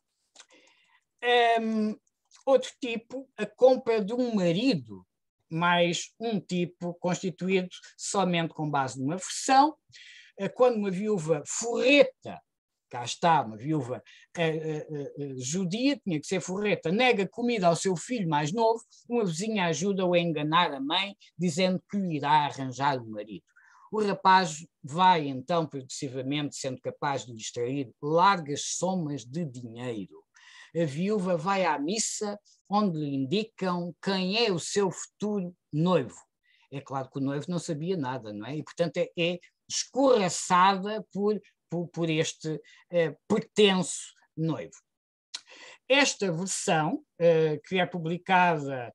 Outro tipo, a compra de um marido, mais um tipo constituído somente com base numa versão. Quando uma viúva forreta, cá está, uma viúva judia, tinha que ser forreta, nega comida ao seu filho mais novo, uma vizinha ajuda-o a enganar a mãe, dizendo que lhe irá arranjar um marido. O rapaz vai então progressivamente sendo capaz de lhe extrair largas somas de dinheiro. A viúva vai à missa, onde lhe indicam quem é o seu futuro noivo. É claro que o noivo não sabia nada, não é? E, portanto, é escorraçada por este pretenso noivo. Esta versão que é publicada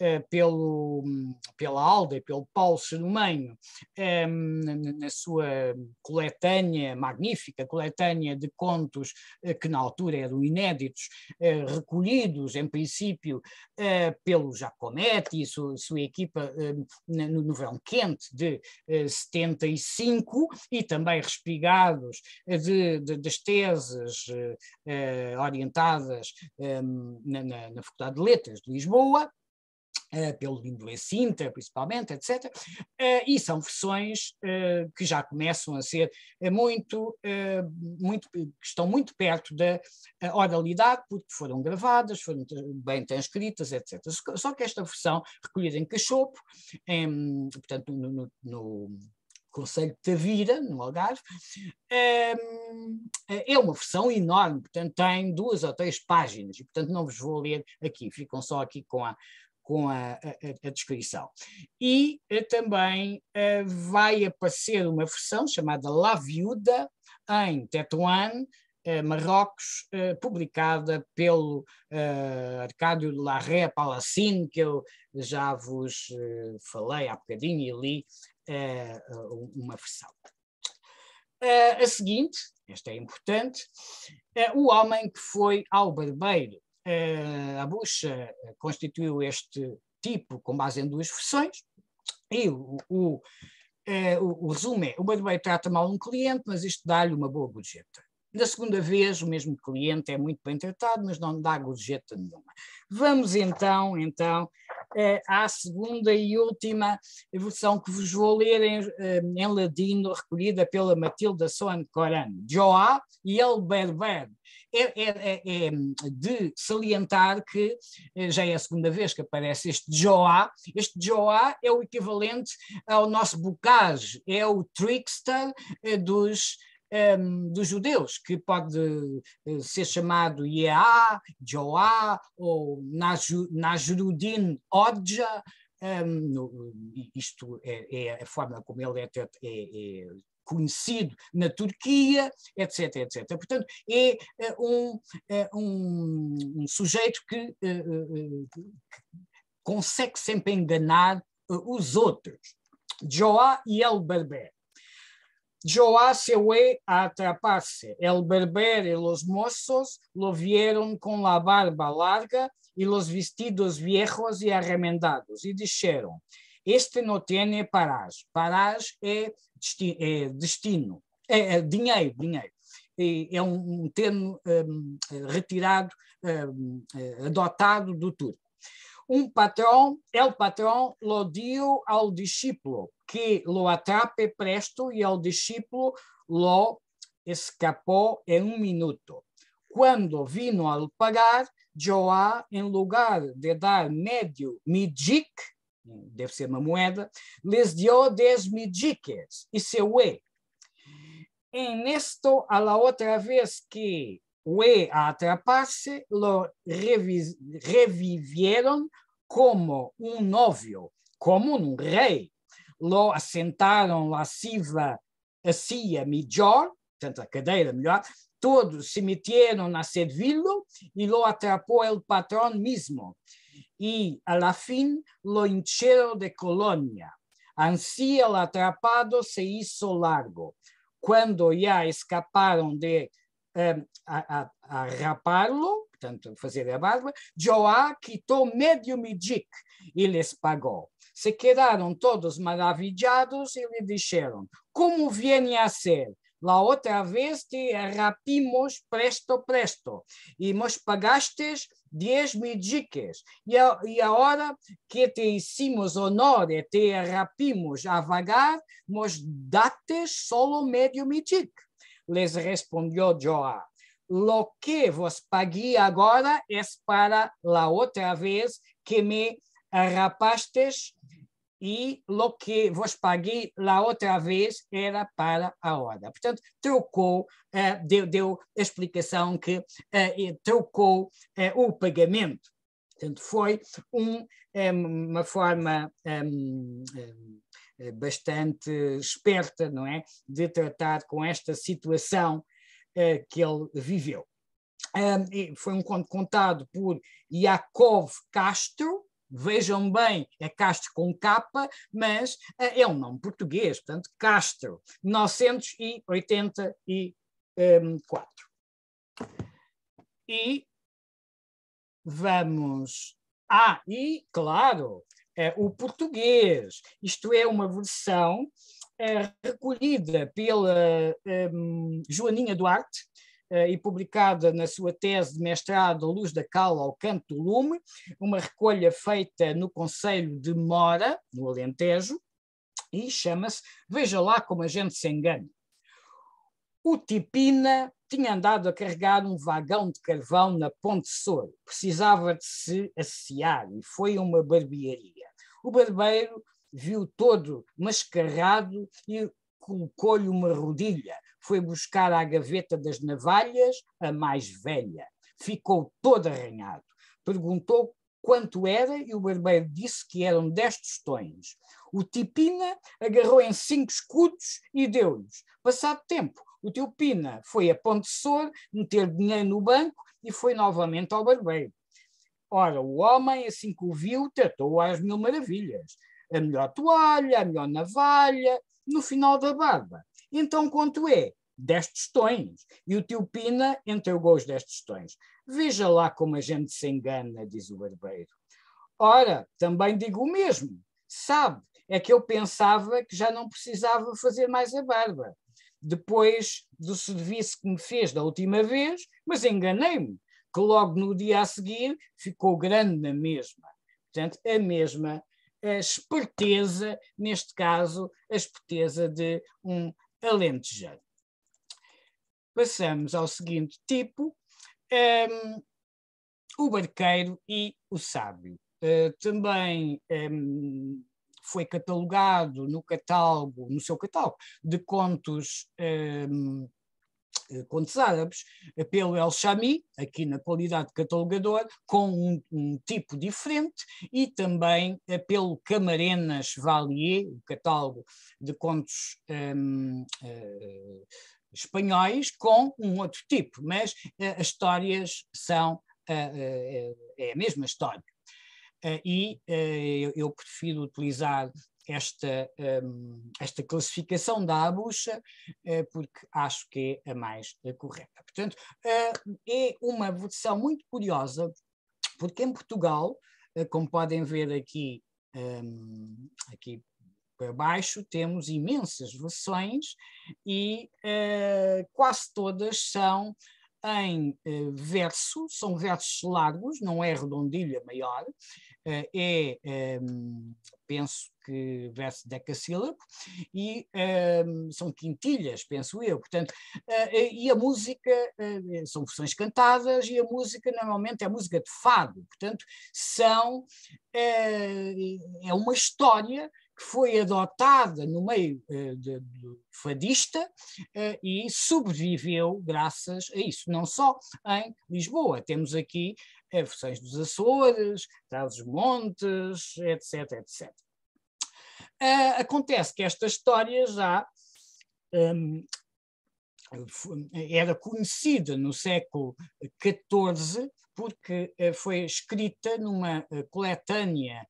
pela Alda e pelo Paulo Cerumenho, na sua coletânea, magnífica coletânea de contos que na altura eram inéditos, recolhidos em princípio pelo Giacometti e sua equipa no verão quente de 75, e também respigados das teses orientadas na Faculdade de Letras de Lisboa, pelo Lindley Sintra, principalmente, etc. E são versões que já começam a ser que estão muito perto da oralidade, porque foram gravadas, foram bem transcritas, etc. Só que esta versão, recolhida em Cachopo, portanto, no Conselho de Tavira, no Algarve, é uma versão enorme, portanto tem 2 ou 3 páginas, e portanto não vos vou ler aqui, ficam só aqui com a descrição. E também vai aparecer uma versão chamada La Viuda, em Tétouan, Marrocos, publicada pelo Arcádio de la Ré Palacine, que eu já vos falei há bocadinho e li uma versão. A seguinte, esta é importante, o homem que foi ao barbeiro. A Bucha constituiu este tipo com base em 2 versões, e o resumo é: o barbeiro trata mal um cliente, mas isto dá-lhe uma boa gorjeta. Na segunda vez, o mesmo cliente é muito bem tratado, mas não dá gorjeta nenhuma. Vamos então à segunda e última versão que vos vou ler em ladino, recolhida pela Matilda Soane Coran, Joá e El Berber. É de salientar que já é a segunda vez que aparece este Joá. Este Joá é o equivalente ao nosso Bocage, é o trickster dos judeus, que pode ser chamado Yeá, Joá ou Najrudin Odja. Isto é a forma como ele é conhecido na Turquia, etc, etc. Portanto, é um sujeito que consegue sempre enganar os outros. Joá y el Berber. Joá se fue a atraparse. El Berber y los mozos lo vieron con la barba larga y los vestidos viejos y arremendados, y dijeron: este no tiene parage. Parage é destino, dinheiro. É um termo retirado, adotado do turco. El patrón lo dio al discípulo, que lo atrape presto, y el discípulo lo escapó en un minuto. Cuando vino al pagar, Joá, en lugar de dar medio midjik, deve ser uma moeda, les dio 10 midjiques y se fue. En esto, a la otra vez que fue a atraparse, lo revivieron como un novio, como un rey. Lo assentaram la silla melhor, portanto a cadeira melhor, todos se meteram a servi-lo e lo atrapou el patrón mismo. Y a la fin lo hincheron de colonia. Ansí el atrapado se hizo largo. Cuando ya escaparon de a raparlo, portanto, fazer a barba, Joá quitou medio midjik e les pagou. Se quedaram todos maravilhados e lhe disseram: como viene a ser? La outra vez te rapimos presto, e nos pagastes 10 midjiques, e agora que te hicimos honor e te rapimos a vagar, nos dates solo medio midjik. Les respondió Joá: lo que vos pagué agora es para la otra vez que me rapastes, e lo que vos paguei la outra vez era para a hora. Portanto, trocou, deu a explicação que trocou o pagamento. Portanto, foi uma forma bastante esperta, não é, de tratar com esta situação que ele viveu. Foi um conto contado por Yakov Castro. Vejam bem, é Castro com capa, mas é um nome português, portanto, Castro, 1984. E vamos... e, claro, o português. Isto é uma versão recolhida pela Joaninha Duarte, e publicada na sua tese de mestrado A Luz da Cal ao Canto do Lume, uma recolha feita no concelho de Mora, no Alentejo, e chama-se Veja lá como a gente se engana. O Tipina tinha andado a carregar um vagão de carvão na Ponte Soro. Precisava de se assear e foi a uma barbearia. O barbeiro viu todo mascarado e colocou-lhe uma rodilha. Foi buscar à gaveta das navalhas a mais velha. Ficou todo arranhado. Perguntou quanto era e o barbeiro disse que eram 10 tostões. O Tipina agarrou em 5 escudos e deu-lhes. Passado tempo, o Tipina foi a Ponte Sor meter dinheiro no banco e foi novamente ao barbeiro. Ora, o homem, assim que o viu, tratou-o às mil maravilhas. A melhor toalha, a melhor navalha, no final da barba. Então, quanto é? 10 tostões. E o Tipina entregou os 10 tostões. Veja lá como a gente se engana, diz o barbeiro. Ora, também digo o mesmo. Sabe, é que eu pensava que já não precisava fazer mais a barba. Depois do serviço que me fez da última vez, mas enganei-me, que logo no dia a seguir ficou grande na mesma. Portanto, a mesma esperteza, neste caso, a esperteza de um alentejano. Passamos ao seguinte tipo, o barqueiro e o sábio. Também foi catalogado no seu catálogo de contos árabes, pelo El Chami, aqui na qualidade de catalogador, com um tipo diferente, e também pelo Camarena Chevalier, o catálogo de contos espanhóis, com um outro tipo, mas as histórias são é a mesma história. Eu prefiro utilizar esta classificação da Abucha porque acho que é a mais correta. Portanto, é uma versão muito curiosa, porque em Portugal, como podem ver aqui para baixo, temos imensas versões e quase todas são em verso, são versos largos, não é redondilha maior, penso que verso decassílabo, e são quintilhas, penso eu, portanto, e a música, são versões cantadas, e a música normalmente é música de fado, portanto, é uma história que foi adotada no meio do fadista e sobreviveu graças a isso, não só em Lisboa. Temos aqui versões dos Açores, Trás-os-Montes, etc, etc. Acontece que esta história já era conhecida no século XIV, porque foi escrita numa coletânea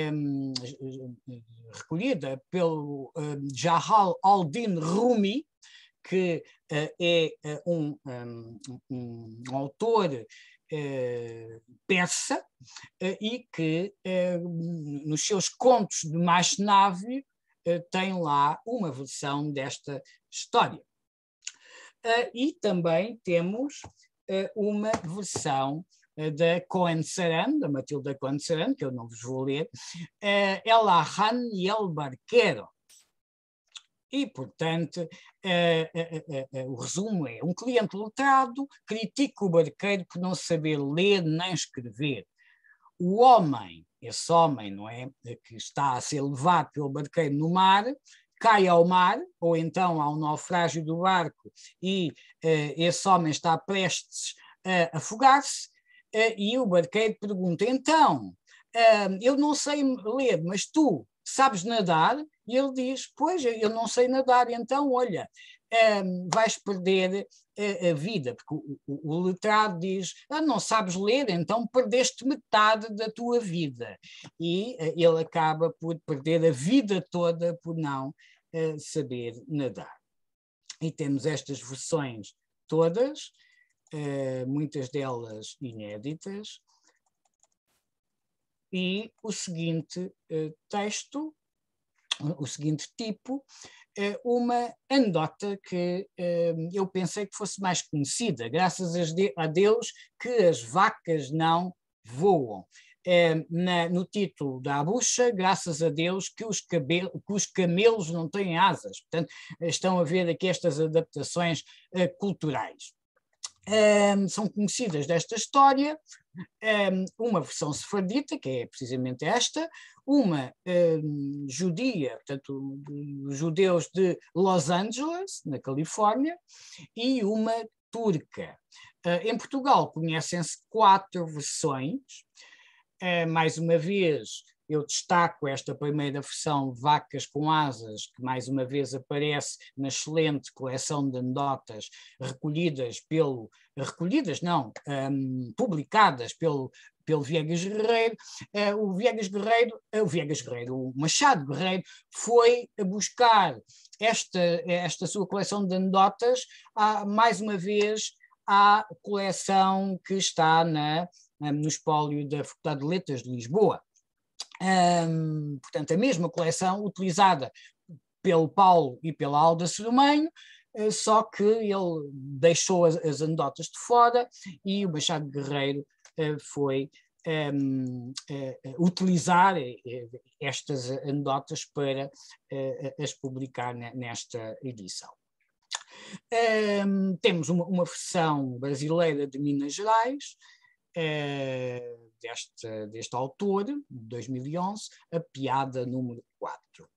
recolhida pelo Jahal al-Din Rumi, que é um autor persa e que nos seus contos de Masnavi tem lá uma versão desta história. E também temos uma versão da Cohen Saran, da Matilda Cohen Saran, que eu não vos vou ler, Elahan e El Barquero. E, portanto, o resumo é: um cliente letrado critica o barqueiro por não saber ler nem escrever. O homem, esse homem, não é, que está a ser levado pelo barqueiro no mar, cai ao mar, ou então ao naufrágio do barco, e esse homem está prestes a afogar-se, e o barqueiro pergunta: então, eu não sei ler, mas tu sabes nadar? E ele diz, pois, eu não sei nadar, então, olha, vais perder a vida, porque o letrado diz, não sabes ler, então perdeste metade da tua vida. E ele acaba por perder a vida toda por não saber nadar. E temos estas versões todas, muitas delas inéditas, e o seguinte texto, o seguinte tipo, uma anedota que eu pensei que fosse mais conhecida, graças a Deus que as vacas não voam. No título da Abucha, graças a Deus que os camelos não têm asas. Portanto, estão a ver aqui estas adaptações culturais. São conhecidas desta história uma versão sefardita, que é precisamente esta, uma judia, portanto, dos judeus de Los Angeles, na Califórnia, e uma turca. Em Portugal conhecem-se 4 versões. Mais uma vez, eu destaco esta primeira versão, Vacas com Asas, que mais uma vez aparece na excelente coleção de anedotas publicadas pelo Viegas Guerreiro. O Machado Guerreiro foi a buscar esta sua coleção de anedotas, mais uma vez, à coleção que está no espólio da Faculdade de Letras de Lisboa. Portanto, a mesma coleção utilizada pelo Paulo e pela Alda Cerumenho, só que ele deixou as anedotas de fora e o Machado Guerreiro foi utilizar estas anedotas para as publicar nesta edição. Temos uma versão brasileira de Minas Gerais, deste autor, de 2011, a piada número 4.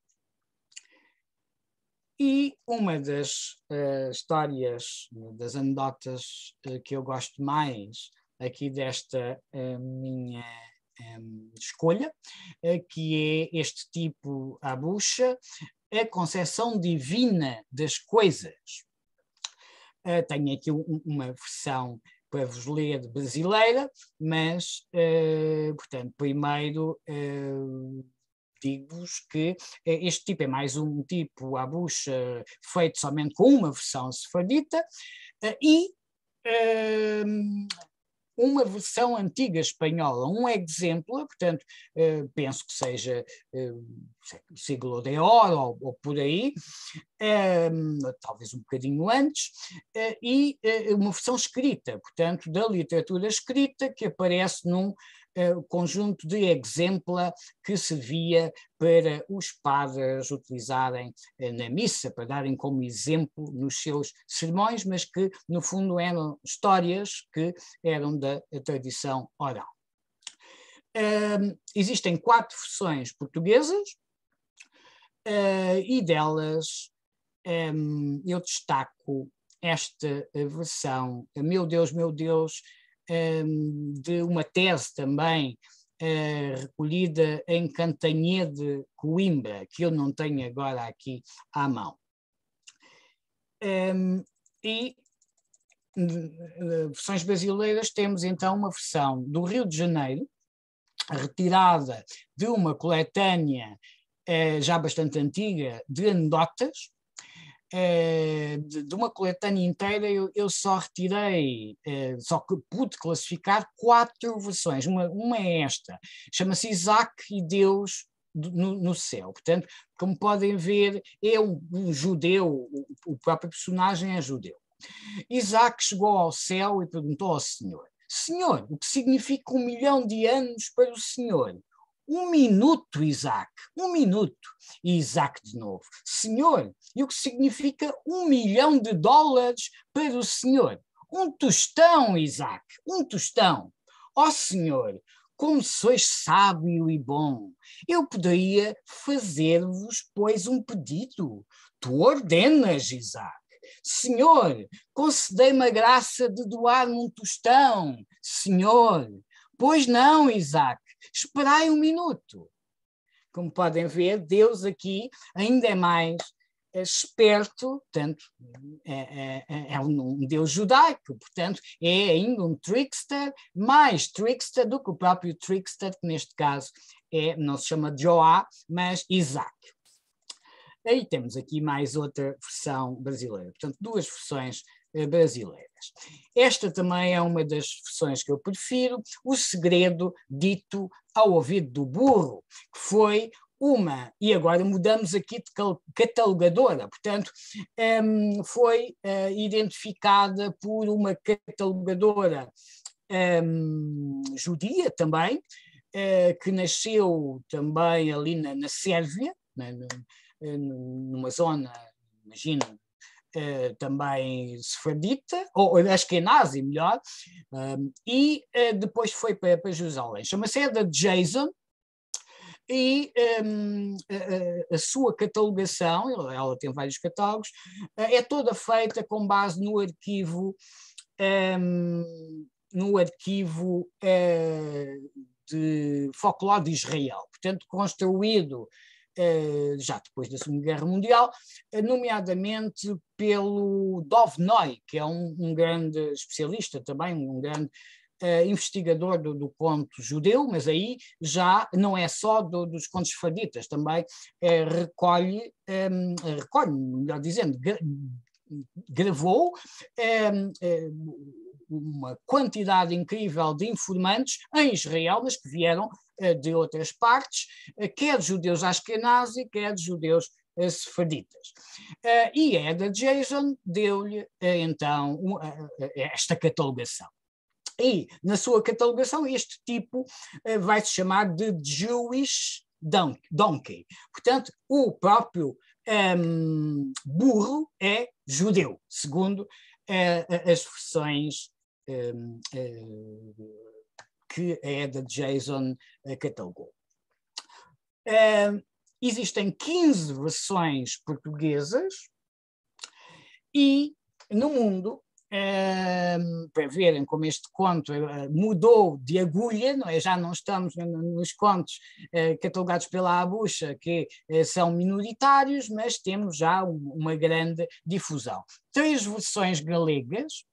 E uma das histórias, das anedotas que eu gosto mais aqui desta minha escolha, que é este tipo à bucha, a concepção divina das coisas. Tenho aqui uma versão para vos ler brasileira, mas, portanto, primeiro digo-vos que este tipo é mais um tipo à bucha feito somente com uma versão sefardita e uma versão antiga espanhola, um exemplo, portanto, penso que seja siglo de ouro ou por aí, talvez um bocadinho antes, e uma versão escrita, portanto, da literatura escrita, que aparece num conjunto de exempla que servia para os padres utilizarem na missa, para darem como exemplo nos seus sermões, mas que no fundo eram histórias que eram da tradição oral. Existem 4 versões portuguesas e delas eu destaco esta versão, meu Deus, de uma tese também recolhida em Cantanhede, Coimbra, que eu não tenho agora aqui à mão. E versões brasileiras temos então uma versão do Rio de Janeiro, retirada de uma coletânea já bastante antiga de anedotas. De uma coletânea inteira eu só retirei, só que pude classificar 4 versões. Uma é esta, chama-se Isaac e Deus no céu. Portanto, como podem ver, é um judeu, o próprio personagem é judeu. Isaac chegou ao céu e perguntou ao Senhor: Senhor, o que significa 1 milhão de anos para o Senhor? 1 minuto, Isaac, 1 minuto. E Isaac de novo: Senhor, e o que significa 1 milhão de dólares para o Senhor? 1 tostão, Isaac, 1 tostão. Ó Senhor, como sois sábio e bom, eu poderia fazer-vos, pois, um pedido. Tu ordenas, Isaac. Senhor, concedei-me a graça de doar-me 1 tostão. Senhor, pois não, Isaac, esperai 1 minuto. como podem ver, Deus aqui ainda é mais esperto, portanto, é um Deus judaico, portanto, é ainda um trickster, mais trickster do que o próprio trickster, que neste caso não se chama Joá, mas Isaac. Aí temos aqui mais outra versão brasileira, portanto, duas versões brasileiras. Esta também é uma das versões que eu prefiro, O Segredo Dito ao Ouvido do Burro, que foi e agora mudamos aqui de catalogadora, portanto, foi identificada por uma catalogadora judia também, que nasceu também ali na Sérvia, numa zona, imagino, também sefardita, ou ashkenazi, melhor, e depois foi para Jerusalém. Chama-se Eda Jason, e a sua catalogação, ela tem vários catálogos, é toda feita com base no arquivo de folclore de Israel, portanto construído já depois da Segunda Guerra Mundial, nomeadamente pelo Dov Noy, que é um grande especialista também, um grande investigador do conto judeu, mas aí já não é só dos contos sefarditas, também recolhe, melhor dizendo, gravou uma quantidade incrível de informantes em Israel, mas que vieram de outras partes, quer judeus ashkenazi, quer judeus sefarditas. E Eda Jason deu-lhe então esta catalogação. E na sua catalogação este tipo vai se chamar de Jewish Donkey. Portanto, o próprio burro é judeu, segundo as versões que a Eda Jason catalogou. Existem 15 versões portuguesas e no mundo, para verem como este conto mudou de agulha, não é? Já não estamos nos contos catalogados pela Abucha, que são minoritários, mas temos já uma grande difusão. 3 versões galegas,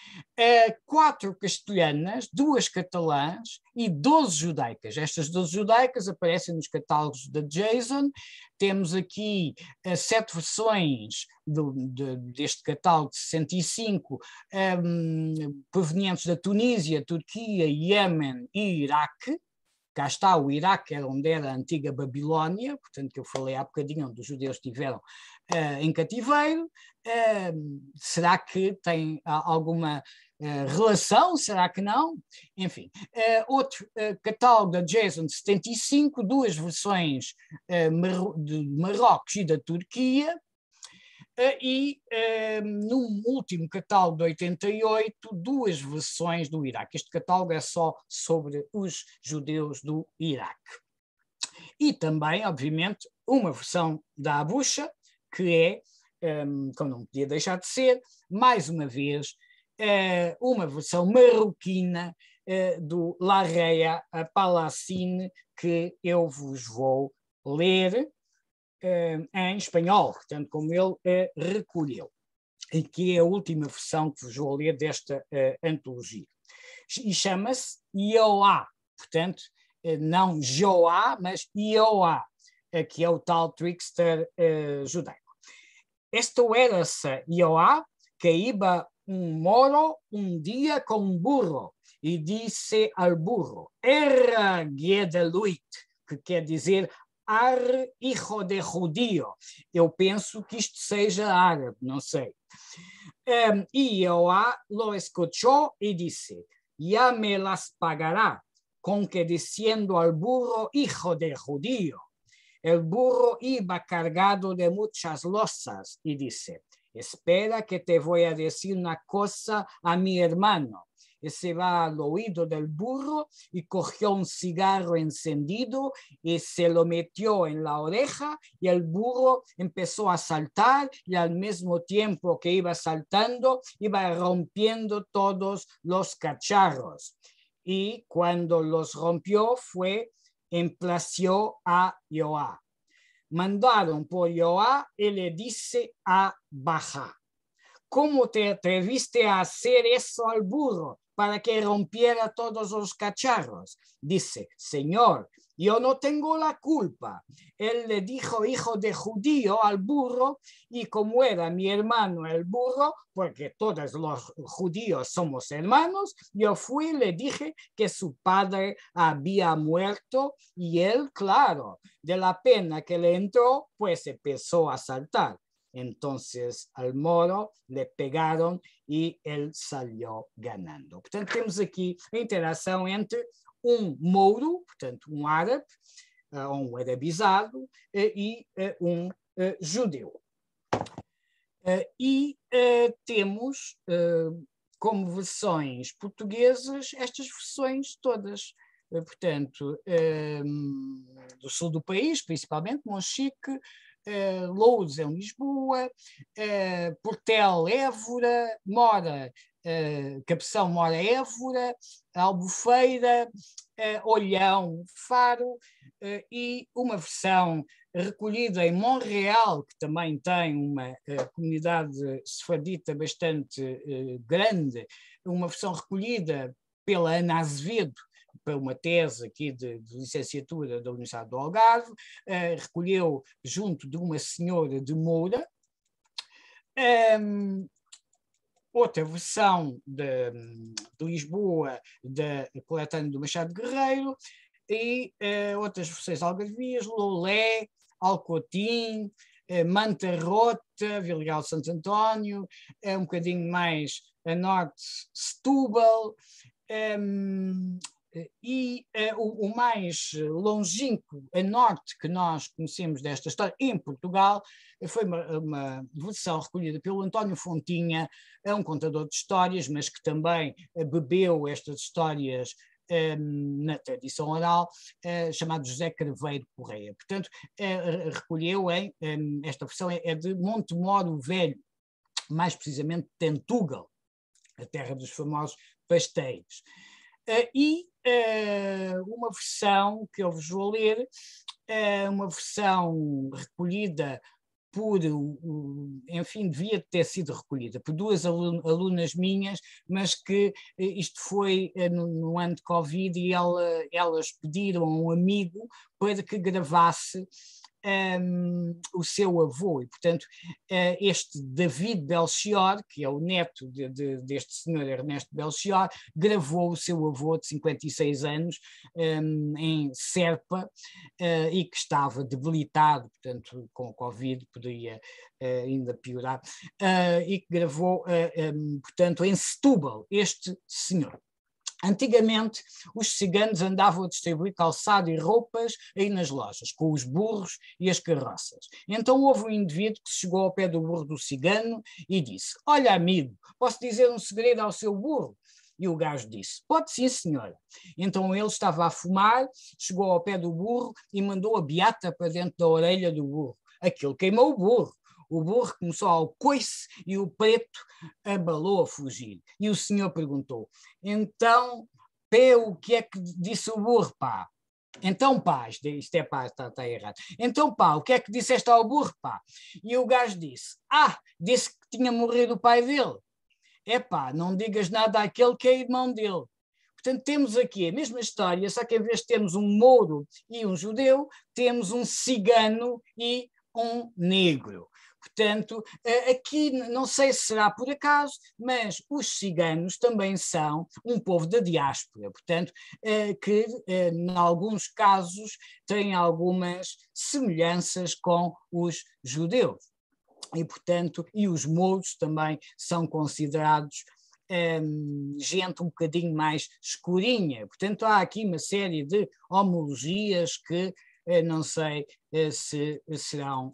4 castelhanas, 2 catalãs e 12 judaicas. Estas 12 judaicas aparecem nos catálogos da Jason. Temos aqui 7 versões deste catálogo de 65, provenientes da Tunísia, Turquia, Iêmen e Iraque. Cá está, o Iraque era onde era a antiga Babilónia, portanto, que eu falei há bocadinho, onde os judeus estiveram em cativeiro. Será que tem alguma relação? Será que não? Enfim, outro catálogo da Jason de 75, 2 versões de Marrocos e da Turquia, e no último catálogo de 88, 2 versões do Iraque. Este catálogo é só sobre os judeus do Iraque. E também, obviamente, uma versão da Abucha, que é, como não podia deixar de ser, mais uma vez, uma versão marroquina do Larrea Palacine, que eu vos vou ler em espanhol, portanto, como ele recolheu, e que é a última versão que vos vou ler desta antologia. E chama-se Ioá, portanto, não Joá, mas Ioá, que é o tal trickster judaico. Esto era-se Ioá, que iba moro dia com burro, e disse ao burro, Erra Giedeluit, que quer dizer Ar hijo de judío. Eu penso que isto seja árabe, não sei. Y Jehová lo escuchó y dice, ya me las pagará, con que diciendo al burro hijo de judío. El burro iba cargado de muchas losas y dice, espera que te voy a decir una cosa a mi hermano. Y se va al oído del burro y cogió un cigarro encendido y se lo metió en la oreja y el burro empezó a saltar y al mismo tiempo que iba saltando iba rompiendo todos los cacharros. Y cuando los rompió fue emplació a Joá. Mandaron por Joá y le dice a bajar. ¿Cómo te atreviste a hacer eso al burro para que rompiera todos los cacharros? Dice, Señor, yo no tengo la culpa. Él le dijo hijo de judío al burro, y como era mi hermano el burro, porque todos los judíos somos hermanos, yo fui y le dije que su padre había muerto, y él, claro, de la pena que le entró, pues empezó a saltar. Entonces al moro le pegaram e ele saiu ganhando. Portanto, temos aqui a interação entre um mouro, portanto, um árabe, um arabizado, e um judeu. E temos como versões portuguesas estas versões todas. Portanto, do sul do país, principalmente, Monchique, Loures em Lisboa, Portel, Évora, Mora, Cabeção, Mora, Évora, Albufeira, Olhão, Faro, e uma versão recolhida em Montreal, que também tem uma comunidade sefardita bastante grande, uma versão recolhida pela Ana Azevedo, para uma tese aqui de licenciatura da Universidade do Algarve, recolheu junto de uma senhora de Moura. Outra versão de Lisboa, da coletânea do Machado Guerreiro, e outras versões algarvias, Lolé, Alcotim, Manta Rota, Vila Real de Santo António, um bocadinho mais a norte, Setúbal, e o mais longínquo a norte que nós conhecemos desta história em Portugal foi uma versão recolhida pelo António Fontinha, um contador de histórias, mas que também bebeu estas histórias na tradição oral, chamado José Craveiro Correia. Portanto, recolheu esta versão é de Montemoro Velho, mais precisamente Tentugal, a terra dos famosos pastéis. E uma versão que eu vos vou ler, uma versão recolhida por, enfim, devia ter sido recolhida por duas alunas minhas, mas que isto foi no ano de Covid e elas pediram a um amigo para que gravasse o seu avô, e portanto este David Belchior, que é o neto deste senhor Ernesto Belchior, gravou o seu avô de 56 anos em Serpa, e que estava debilitado, portanto com o Covid poderia ainda piorar, e que gravou portanto em Setúbal, este senhor. Antigamente, os ciganos andavam a distribuir calçado e roupas aí nas lojas, com os burros e as carroças. Então houve um indivíduo que chegou ao pé do burro do cigano e disse: "Olha, amigo, posso dizer um segredo ao seu burro?" E o gajo disse: "Pode sim, senhora." Então ele estava a fumar, chegou ao pé do burro e mandou a beata para dentro da orelha do burro. Aquilo queimou o burro. O burro começou ao coice e o preto abalou a fugir. E o senhor perguntou: "Então, pé, o que é que disse o burro, pá?" "Então, pá, isto é pá, está errado. Então, pá, o que é que disseste ao burro, pá?" E o gajo disse: "Disse que tinha morrido o pai dele." "Pá, não digas nada àquele que é irmão dele." Portanto, temos aqui a mesma história, só que em vez de termos um mouro e um judeu, temos um cigano e um negro. Portanto, aqui não sei se será por acaso, mas os ciganos também são um povo da diáspora, portanto, que em alguns casos têm algumas semelhanças com os judeus. E, portanto, e os mouros também são considerados gente um bocadinho mais escurinha. Portanto, há aqui uma série de homologias que não sei se serão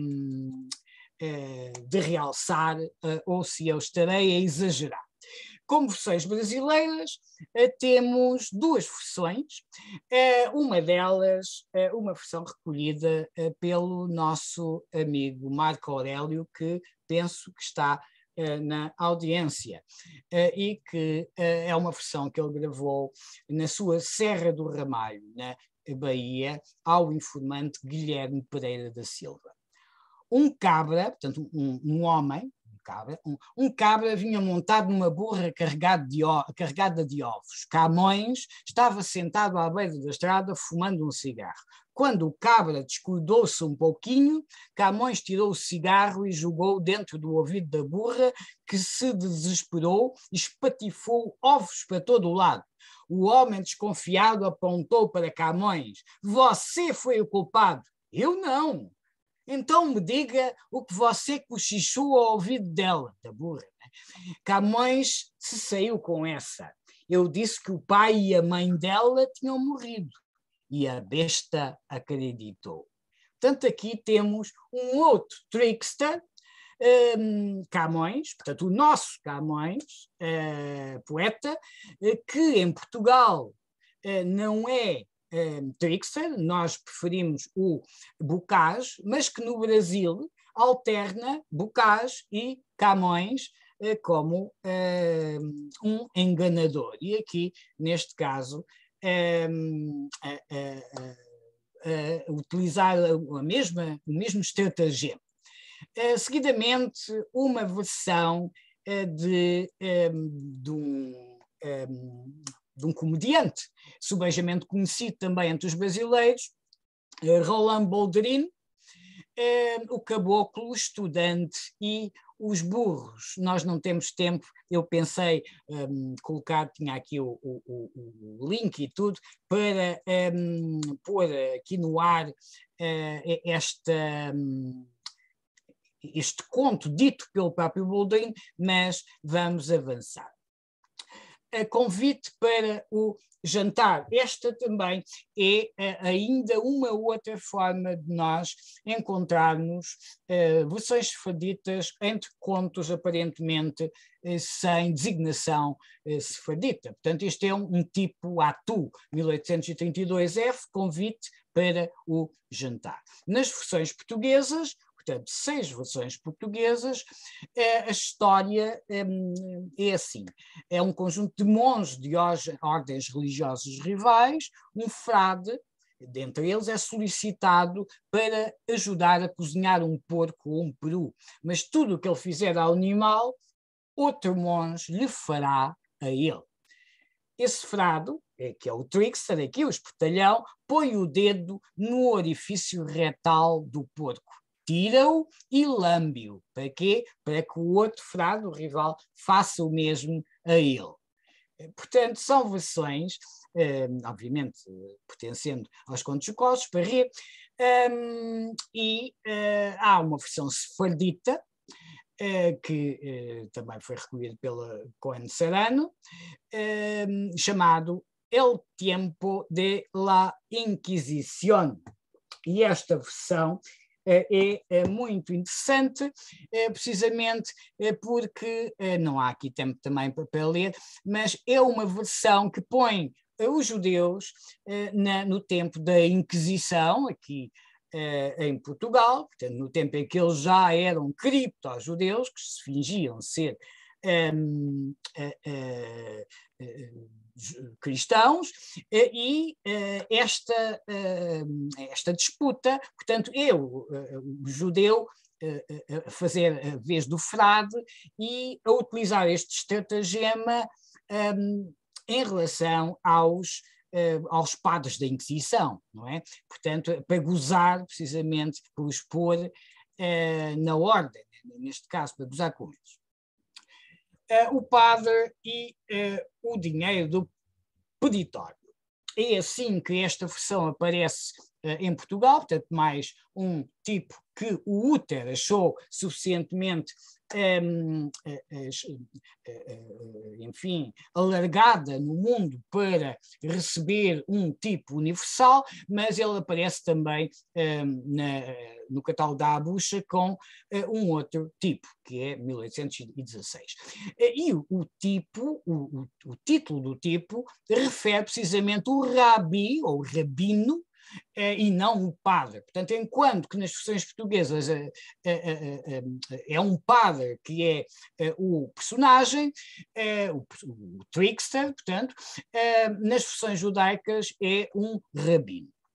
de realçar ou se eu estarei a exagerar. Como versões brasileiras, temos duas versões, uma delas, uma versão recolhida pelo nosso amigo Marco Aurélio, que penso que está na audiência, e que é uma versão que ele gravou na sua Serra do Ramalho, na Bahia ao informante Guilherme Pereira da Silva. Um cabra, portanto um homem, um cabra vinha montado numa burra carregada de ovos. Camões estava sentado à beira da estrada fumando um cigarro. Quando o cabra descuidou-se um pouquinho, Camões tirou o cigarro e jogou dentro do ouvido da burra, que se desesperou e espatifou ovos para todo o lado. O homem desconfiado apontou para Camões. Você foi o culpado. Eu não. Então me diga o que você cochichou ao ouvido dela, da burra. Né? Camões se saiu com essa. Eu disse que o pai e a mãe dela tinham morrido. E a besta acreditou. Portanto, aqui temos um outro trickster, Camões, portanto, o nosso Camões, poeta, que em Portugal não é trickster, nós preferimos o Bocage, mas que no Brasil alterna Bocage e Camões como um enganador. E aqui, neste caso, utilizar o mesmo estratagema. Seguidamente, uma versão de um comediante subejamente conhecido também entre os brasileiros, Roland Boldrin, o caboclo, estudante e os burros. Nós não temos tempo, eu pensei colocar, tinha aqui o link e tudo, para pôr aqui no ar este conto dito pelo próprio Boldrin, mas vamos avançar. Convite para o jantar. Esta também é ainda uma outra forma de nós encontrarmos versões sefardítas entre contos aparentemente sem designação sefardita. Portanto, este é um tipo Atu, 1832F, convite para o jantar. Nas versões portuguesas, portanto, 6 versões portuguesas, a história é assim. É um conjunto de monges de ordens religiosas rivais, um frade, dentre eles, é solicitado para ajudar a cozinhar um porco ou um peru, mas tudo o que ele fizer ao animal, outro monge lhe fará a ele. Esse frado, que é o trickster, aqui o espertalhão, põe o dedo no orifício retal do porco. Tira-o e lambe-o. Para quê? Para que o outro frado, o rival, faça o mesmo a ele. Portanto, são versões, obviamente, pertencendo aos contos jocosos, para rir, e há uma versão sefardita, que também foi recolhida pela Cohen Serrano, chamado El Tiempo de la Inquisición. E esta versão é muito interessante, precisamente porque não há aqui tempo também para ler, mas é uma versão que põe os judeus no tempo da Inquisição, aqui em Portugal, portanto, no tempo em que eles já eram cripto-judeus, que se fingiam ser cristãos, e esta disputa, portanto, o judeu, a fazer a vez do frade e a utilizar este estratagema em relação aos padres da Inquisição, não é? Portanto, para gozar precisamente, por os pôr na ordem, neste caso, para gozar com eles. O padre e o dinheiro do peditório. É assim que esta versão aparece em Portugal, portanto, mais um tipo que o Úter achou suficientemente, enfim, alargada no mundo para receber um tipo universal, mas ele aparece também no catálogo da Abucha com um outro tipo, que é 1816. E o título do tipo refere precisamente o rabi, ou rabino, e não o padre. Portanto, enquanto que nas versões portuguesas é um padre que é o personagem, o trickster, portanto, nas versões judaicas é um rabino.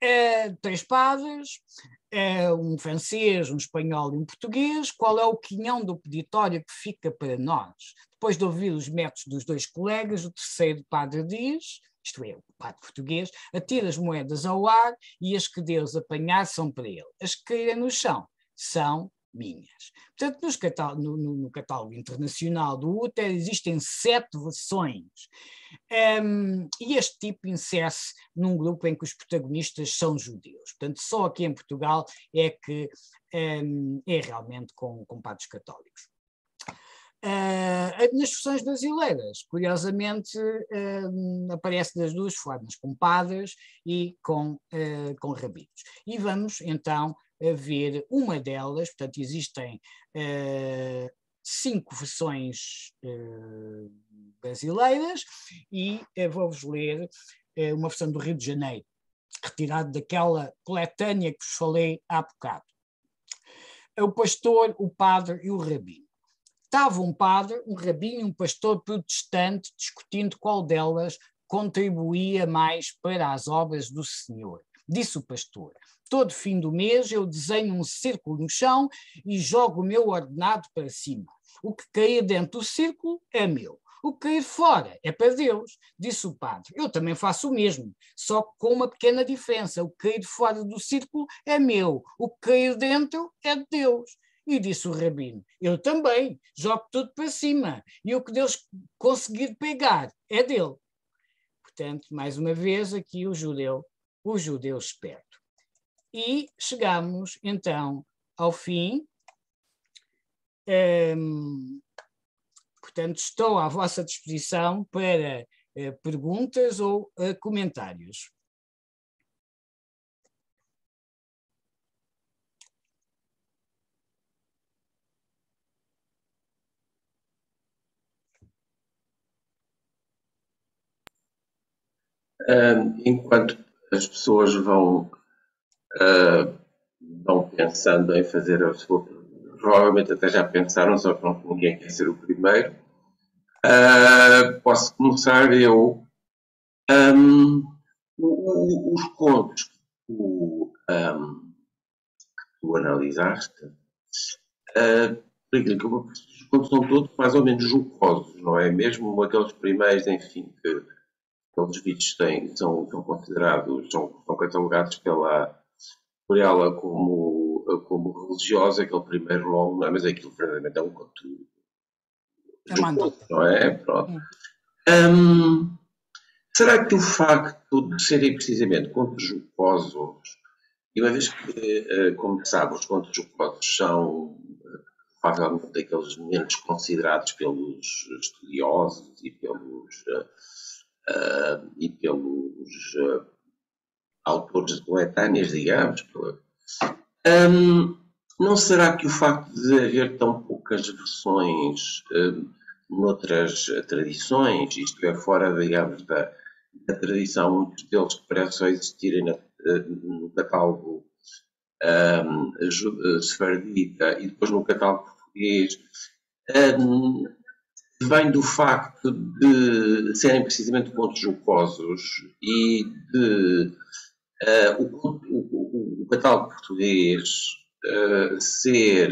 Três padres, um francês, um espanhol e um português. Qual é o quinhão do peditório que fica para nós? Depois de ouvir os métodos dos dois colegas, o terceiro padre diz, isto é, o padre português, atira as moedas ao ar e as que Deus apanhar são para ele. As que caírem no chão são minhas. Portanto, no catálogo internacional do útero existem 7 versões. E este tipo insere-se num grupo em que os protagonistas são judeus. Portanto, só aqui em Portugal é que é realmente com padres católicos. Nas versões brasileiras, curiosamente, aparece das duas formas, com padres e com rabinos. E vamos, então, ver uma delas. Portanto, existem 5 versões brasileiras e vou-vos ler uma versão do Rio de Janeiro, retirado daquela coletânea que vos falei há bocado. O pastor, o padre e o rabino. Estava um padre, um rabino e um pastor protestante discutindo qual delas contribuía mais para as obras do Senhor. Disse o pastor: todo fim do mês eu desenho um círculo no chão e jogo o meu ordenado para cima. O que cair dentro do círculo é meu. O que cair fora é para Deus. Disse o padre: eu também faço o mesmo, só com uma pequena diferença. O que cair fora do círculo é meu. O que cair dentro é de Deus. E disse o rabino: eu também, jogo tudo para cima, e o que Deus conseguir pegar é dele. Portanto, mais uma vez, aqui o judeu esperto. E chegamos, então, ao fim. Portanto, estou à vossa disposição para perguntas ou comentários. Enquanto as pessoas vão pensando em fazer a sua, provavelmente até já pensaram, só que ninguém quer ser o primeiro. Posso começar eu. Os contos que tu analisaste, os contos são todos mais ou menos jocosos, não é? Mesmo aqueles primeiros, enfim, que aqueles vídeos são considerados, são catalogados por ela como religiosa, aquele primeiro logo, não é? Mas aquilo verdadeiramente é um conto jocoso, não é? Pronto. Será que o facto de serem precisamente contos jocosos, e uma vez que, como sabe, os contos jocosos são provavelmente aqueles menos considerados pelos estudiosos e pelos autores de coletâneas, digamos, não será que o facto de haver tão poucas versões noutras tradições, isto é, fora, digamos, da tradição, muitos deles que parecem só existirem no catálogo sefardita e depois no catálogo português, vem do facto de serem precisamente contos jocosos e de o catálogo português ser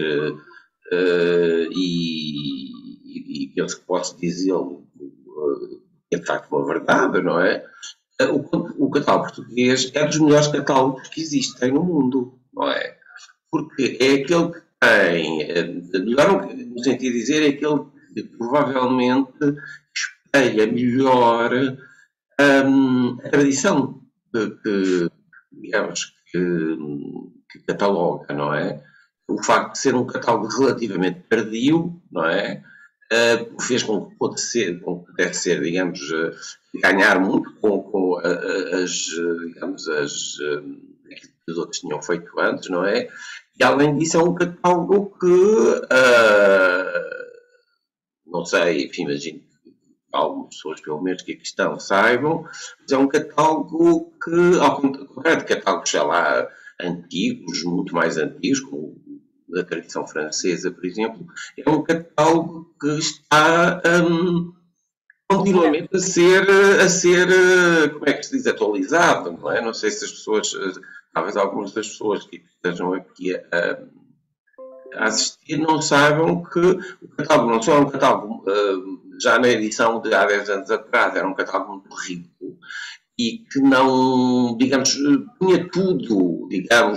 e penso que posso dizê-lo é de facto uma verdade, não é? O catálogo português é dos melhores catálogos que existem no mundo, não é? Porque é aquele que tem, melhor no sentido de dizer, é aquele que provavelmente espelha melhor a tradição digamos, que cataloga, não é? O facto de ser um catálogo relativamente tardio, não é? Fez com que pudesse ser, digamos, ganhar muito com digamos, aquilo que os outros tinham feito antes, não é? E além disso é um catálogo que, não sei, enfim, imagino que algumas pessoas, pelo menos que aqui estão, saibam, mas é um catálogo que, ao contrário de catálogos, sei lá, antigos, muito mais antigos, como da tradição francesa, por exemplo, é um catálogo que está continuamente a ser, como é que se diz, atualizado, não é? Não sei se as pessoas, talvez algumas das pessoas que estejam aqui a assistir não saibam que o catálogo não só é um catálogo, já na edição de há 10 anos atrás, era um catálogo muito rico e que não, digamos, punha tudo, digamos,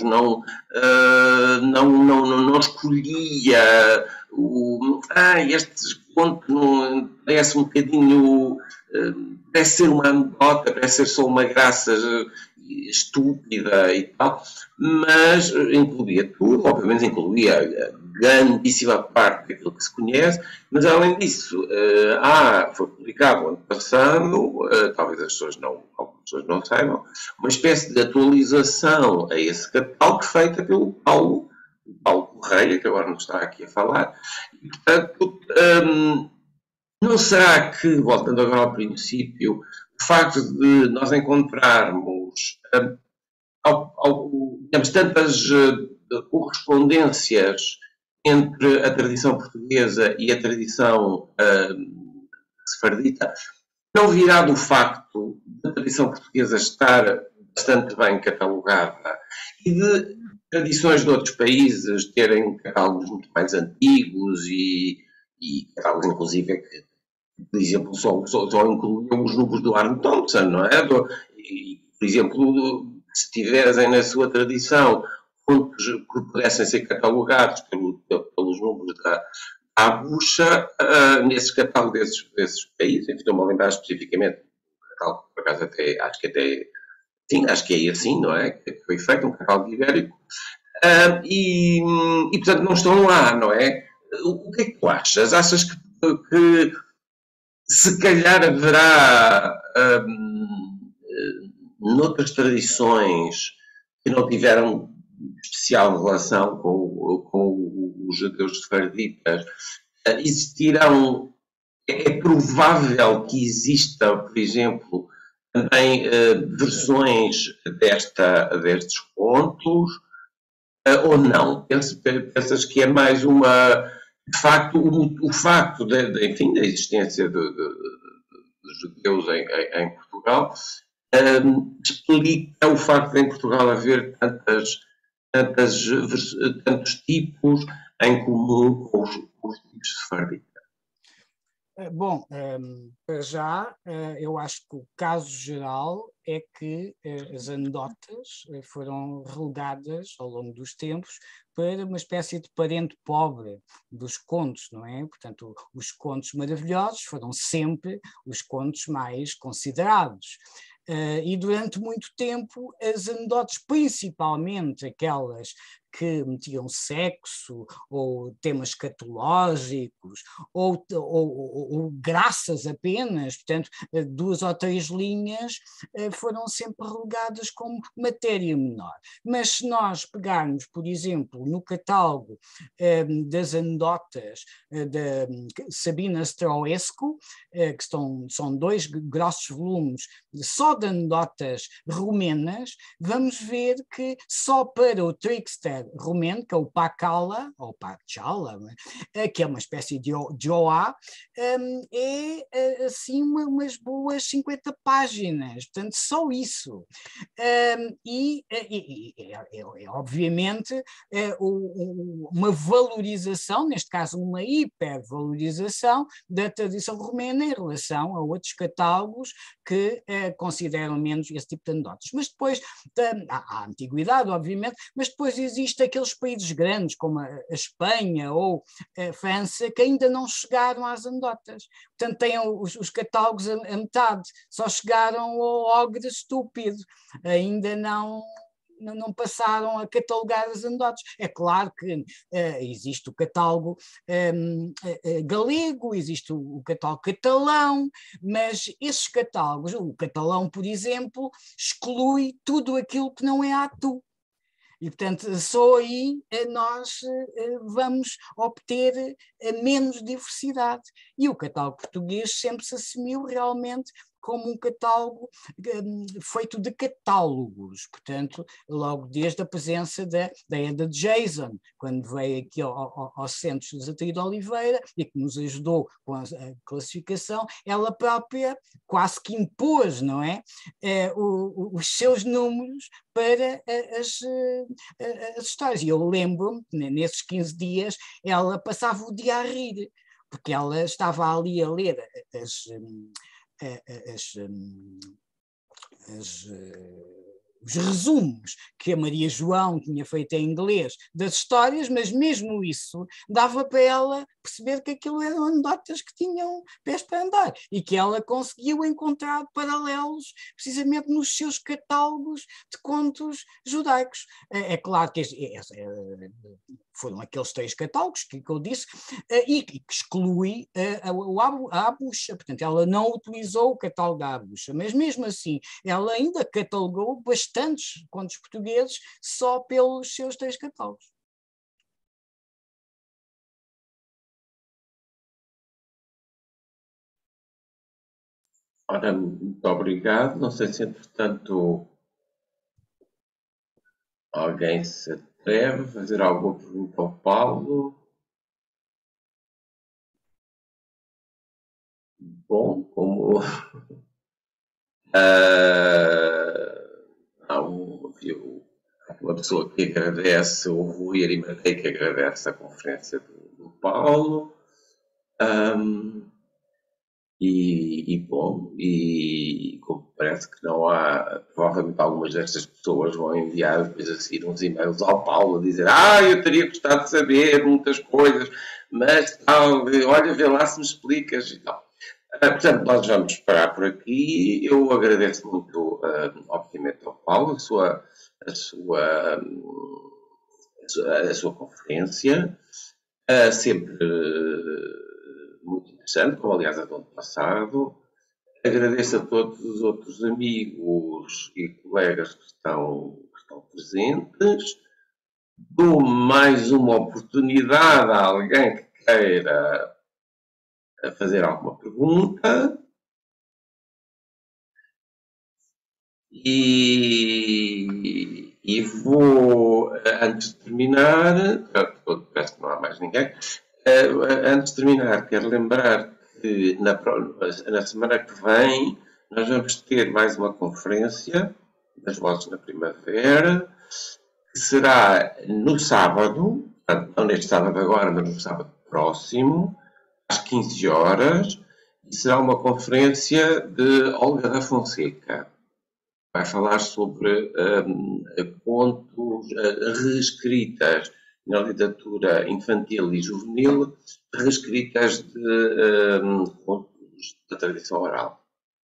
não escolhia este conto parece um bocadinho, parece ser uma anedota, parece ser só uma graça estúpida e tal, mas incluía tudo, obviamente incluía a grandíssima parte daquilo que se conhece, mas além disso, foi publicado ano passado, talvez algumas pessoas não saibam, uma espécie de atualização a esse catálogo feita pelo Paulo Correia, que agora não está aqui a falar, e portanto, não será que, voltando agora ao princípio, o facto de nós encontrarmos digamos, tantas correspondências entre a tradição portuguesa e a tradição sefardita, não virá do facto da tradição portuguesa estar bastante bem catalogada e de tradições de outros países terem catálogos muito mais antigos e catálogos, inclusive, que, por exemplo, só incluíam os números do Arne Thompson, não é? Por exemplo, se tiverem na sua tradição contos que pudessem ser catalogados pelos números da bucha, nesses catálogos desses países, estou-me a lembrar especificamente, catálogo, por acaso acho que é assim, não é? Que foi feito um catálogo ibérico, e portanto não estão lá, não é? O que é que tu achas? Achas que se calhar haverá noutras tradições que não tiveram especial relação com os judeus sefarditas, existirão, é provável que exista, por exemplo, também versões destes contos, ou não? Pensas que é mais uma... De facto, o facto enfim, da existência de judeus em Portugal explica o facto de em Portugal haver tantos tipos em comum com os tipos sefarditas. Bom, para já, eu acho que o caso geral é que as anedotas foram relegadas ao longo dos tempos para uma espécie de parente pobre dos contos, não é? Portanto, os contos maravilhosos foram sempre os contos mais considerados. E durante muito tempo as anedotas, principalmente aquelas que metiam sexo ou temas escatológicos ou graças apenas, portanto 2 ou 3 linhas, foram sempre relegadas como matéria menor. Mas se nós pegarmos, por exemplo, no catálogo das anedotas da Sabina Stroescu, que são 2 grossos volumes só de anedotas romenas, vamos ver que só para o trickster romeno, que é o Pacala, ou Pachala, que é uma espécie de Joá, é assim umas boas 50 páginas, portanto só isso. Obviamente uma valorização, neste caso uma hipervalorização da tradição romena em relação a outros catálogos que consideram menos esse tipo de anedotas. Mas depois, há a antiguidade, obviamente, mas depois existem aqueles países grandes, como a Espanha ou a França, que ainda não chegaram às anedotas. Portanto, têm os catálogos a metade, só chegaram ao ogre estúpido, ainda não passaram a catalogar as anedotas. É claro que existe o catálogo galego, existe o catálogo catalão, mas esses catálogos, o catalão, por exemplo, exclui tudo aquilo que não é atu. E, portanto, só aí nós vamos obter menos diversidade. E o catálogo português sempre se assumiu realmente como um catálogo feito de catálogos, portanto, logo desde a presença da Eda Jason, quando veio aqui ao Centro José de Oliveira e que nos ajudou com a classificação, ela própria quase que impôs, não é, os seus números para as histórias. E eu lembro-me, nesses 15 dias, ela passava o dia a rir, porque ela estava ali a ler os resumos que a Maria João tinha feito em inglês das histórias, mas mesmo isso dava para ela perceber que aquilo eram anedotas que tinham pés para andar e que ela conseguiu encontrar paralelos precisamente nos seus catálogos de contos judaicos. É claro que foram aqueles 3 catálogos que eu disse, e que exclui a Abucha. Portanto, ela não utilizou o catálogo da Abucha, mas mesmo assim ela ainda catalogou bastantes contos portugueses só pelos seus 3 catálogos. Ora, muito obrigado. Não sei se, entretanto, alguém se atreve a fazer alguma pergunta ao Paulo. Bom, como há uma pessoa que agradece, o Rui Arimatei, que agradece a conferência do Paulo. E como parece que não há, provavelmente algumas destas pessoas vão enviar depois a seguir uns e-mails ao Paulo a dizer: eu teria gostado de saber muitas coisas, mas tal, olha, vê lá se me explicas e tal. Portanto, nós vamos parar por aqui. Eu agradeço muito, obviamente, ao Paulo a sua conferência, sempre muito interessante, como aliás a do ano passado. Agradeço a todos os outros amigos e colegas que estão presentes. Dou mais uma oportunidade a alguém que queira fazer alguma pergunta. E vou, antes de terminar, parece que não há mais ninguém, antes de terminar, quero lembrar que na semana que vem nós vamos ter mais uma conferência das Vozes na Primavera, que será no sábado, portanto, não neste sábado agora, mas no sábado próximo, às 15 horas, e será uma conferência de Olga da Fonseca. Vai falar sobre contos reescritas na literatura infantil e juvenil, reescritas de contos da tradição oral.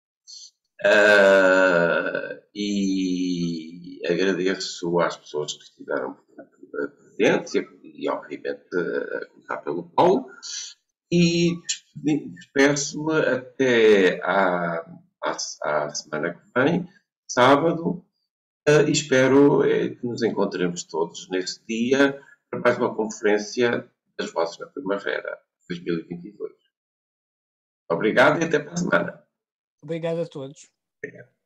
E agradeço às pessoas que estiveram presentes e obviamente, a começar pelo Paulo. E despeço-me até à semana que vem, sábado, e espero que nos encontremos todos nesse dia para mais uma conferência das Vozes na Primavera 2022. Obrigado e até para a semana. Obrigado a todos. Obrigado.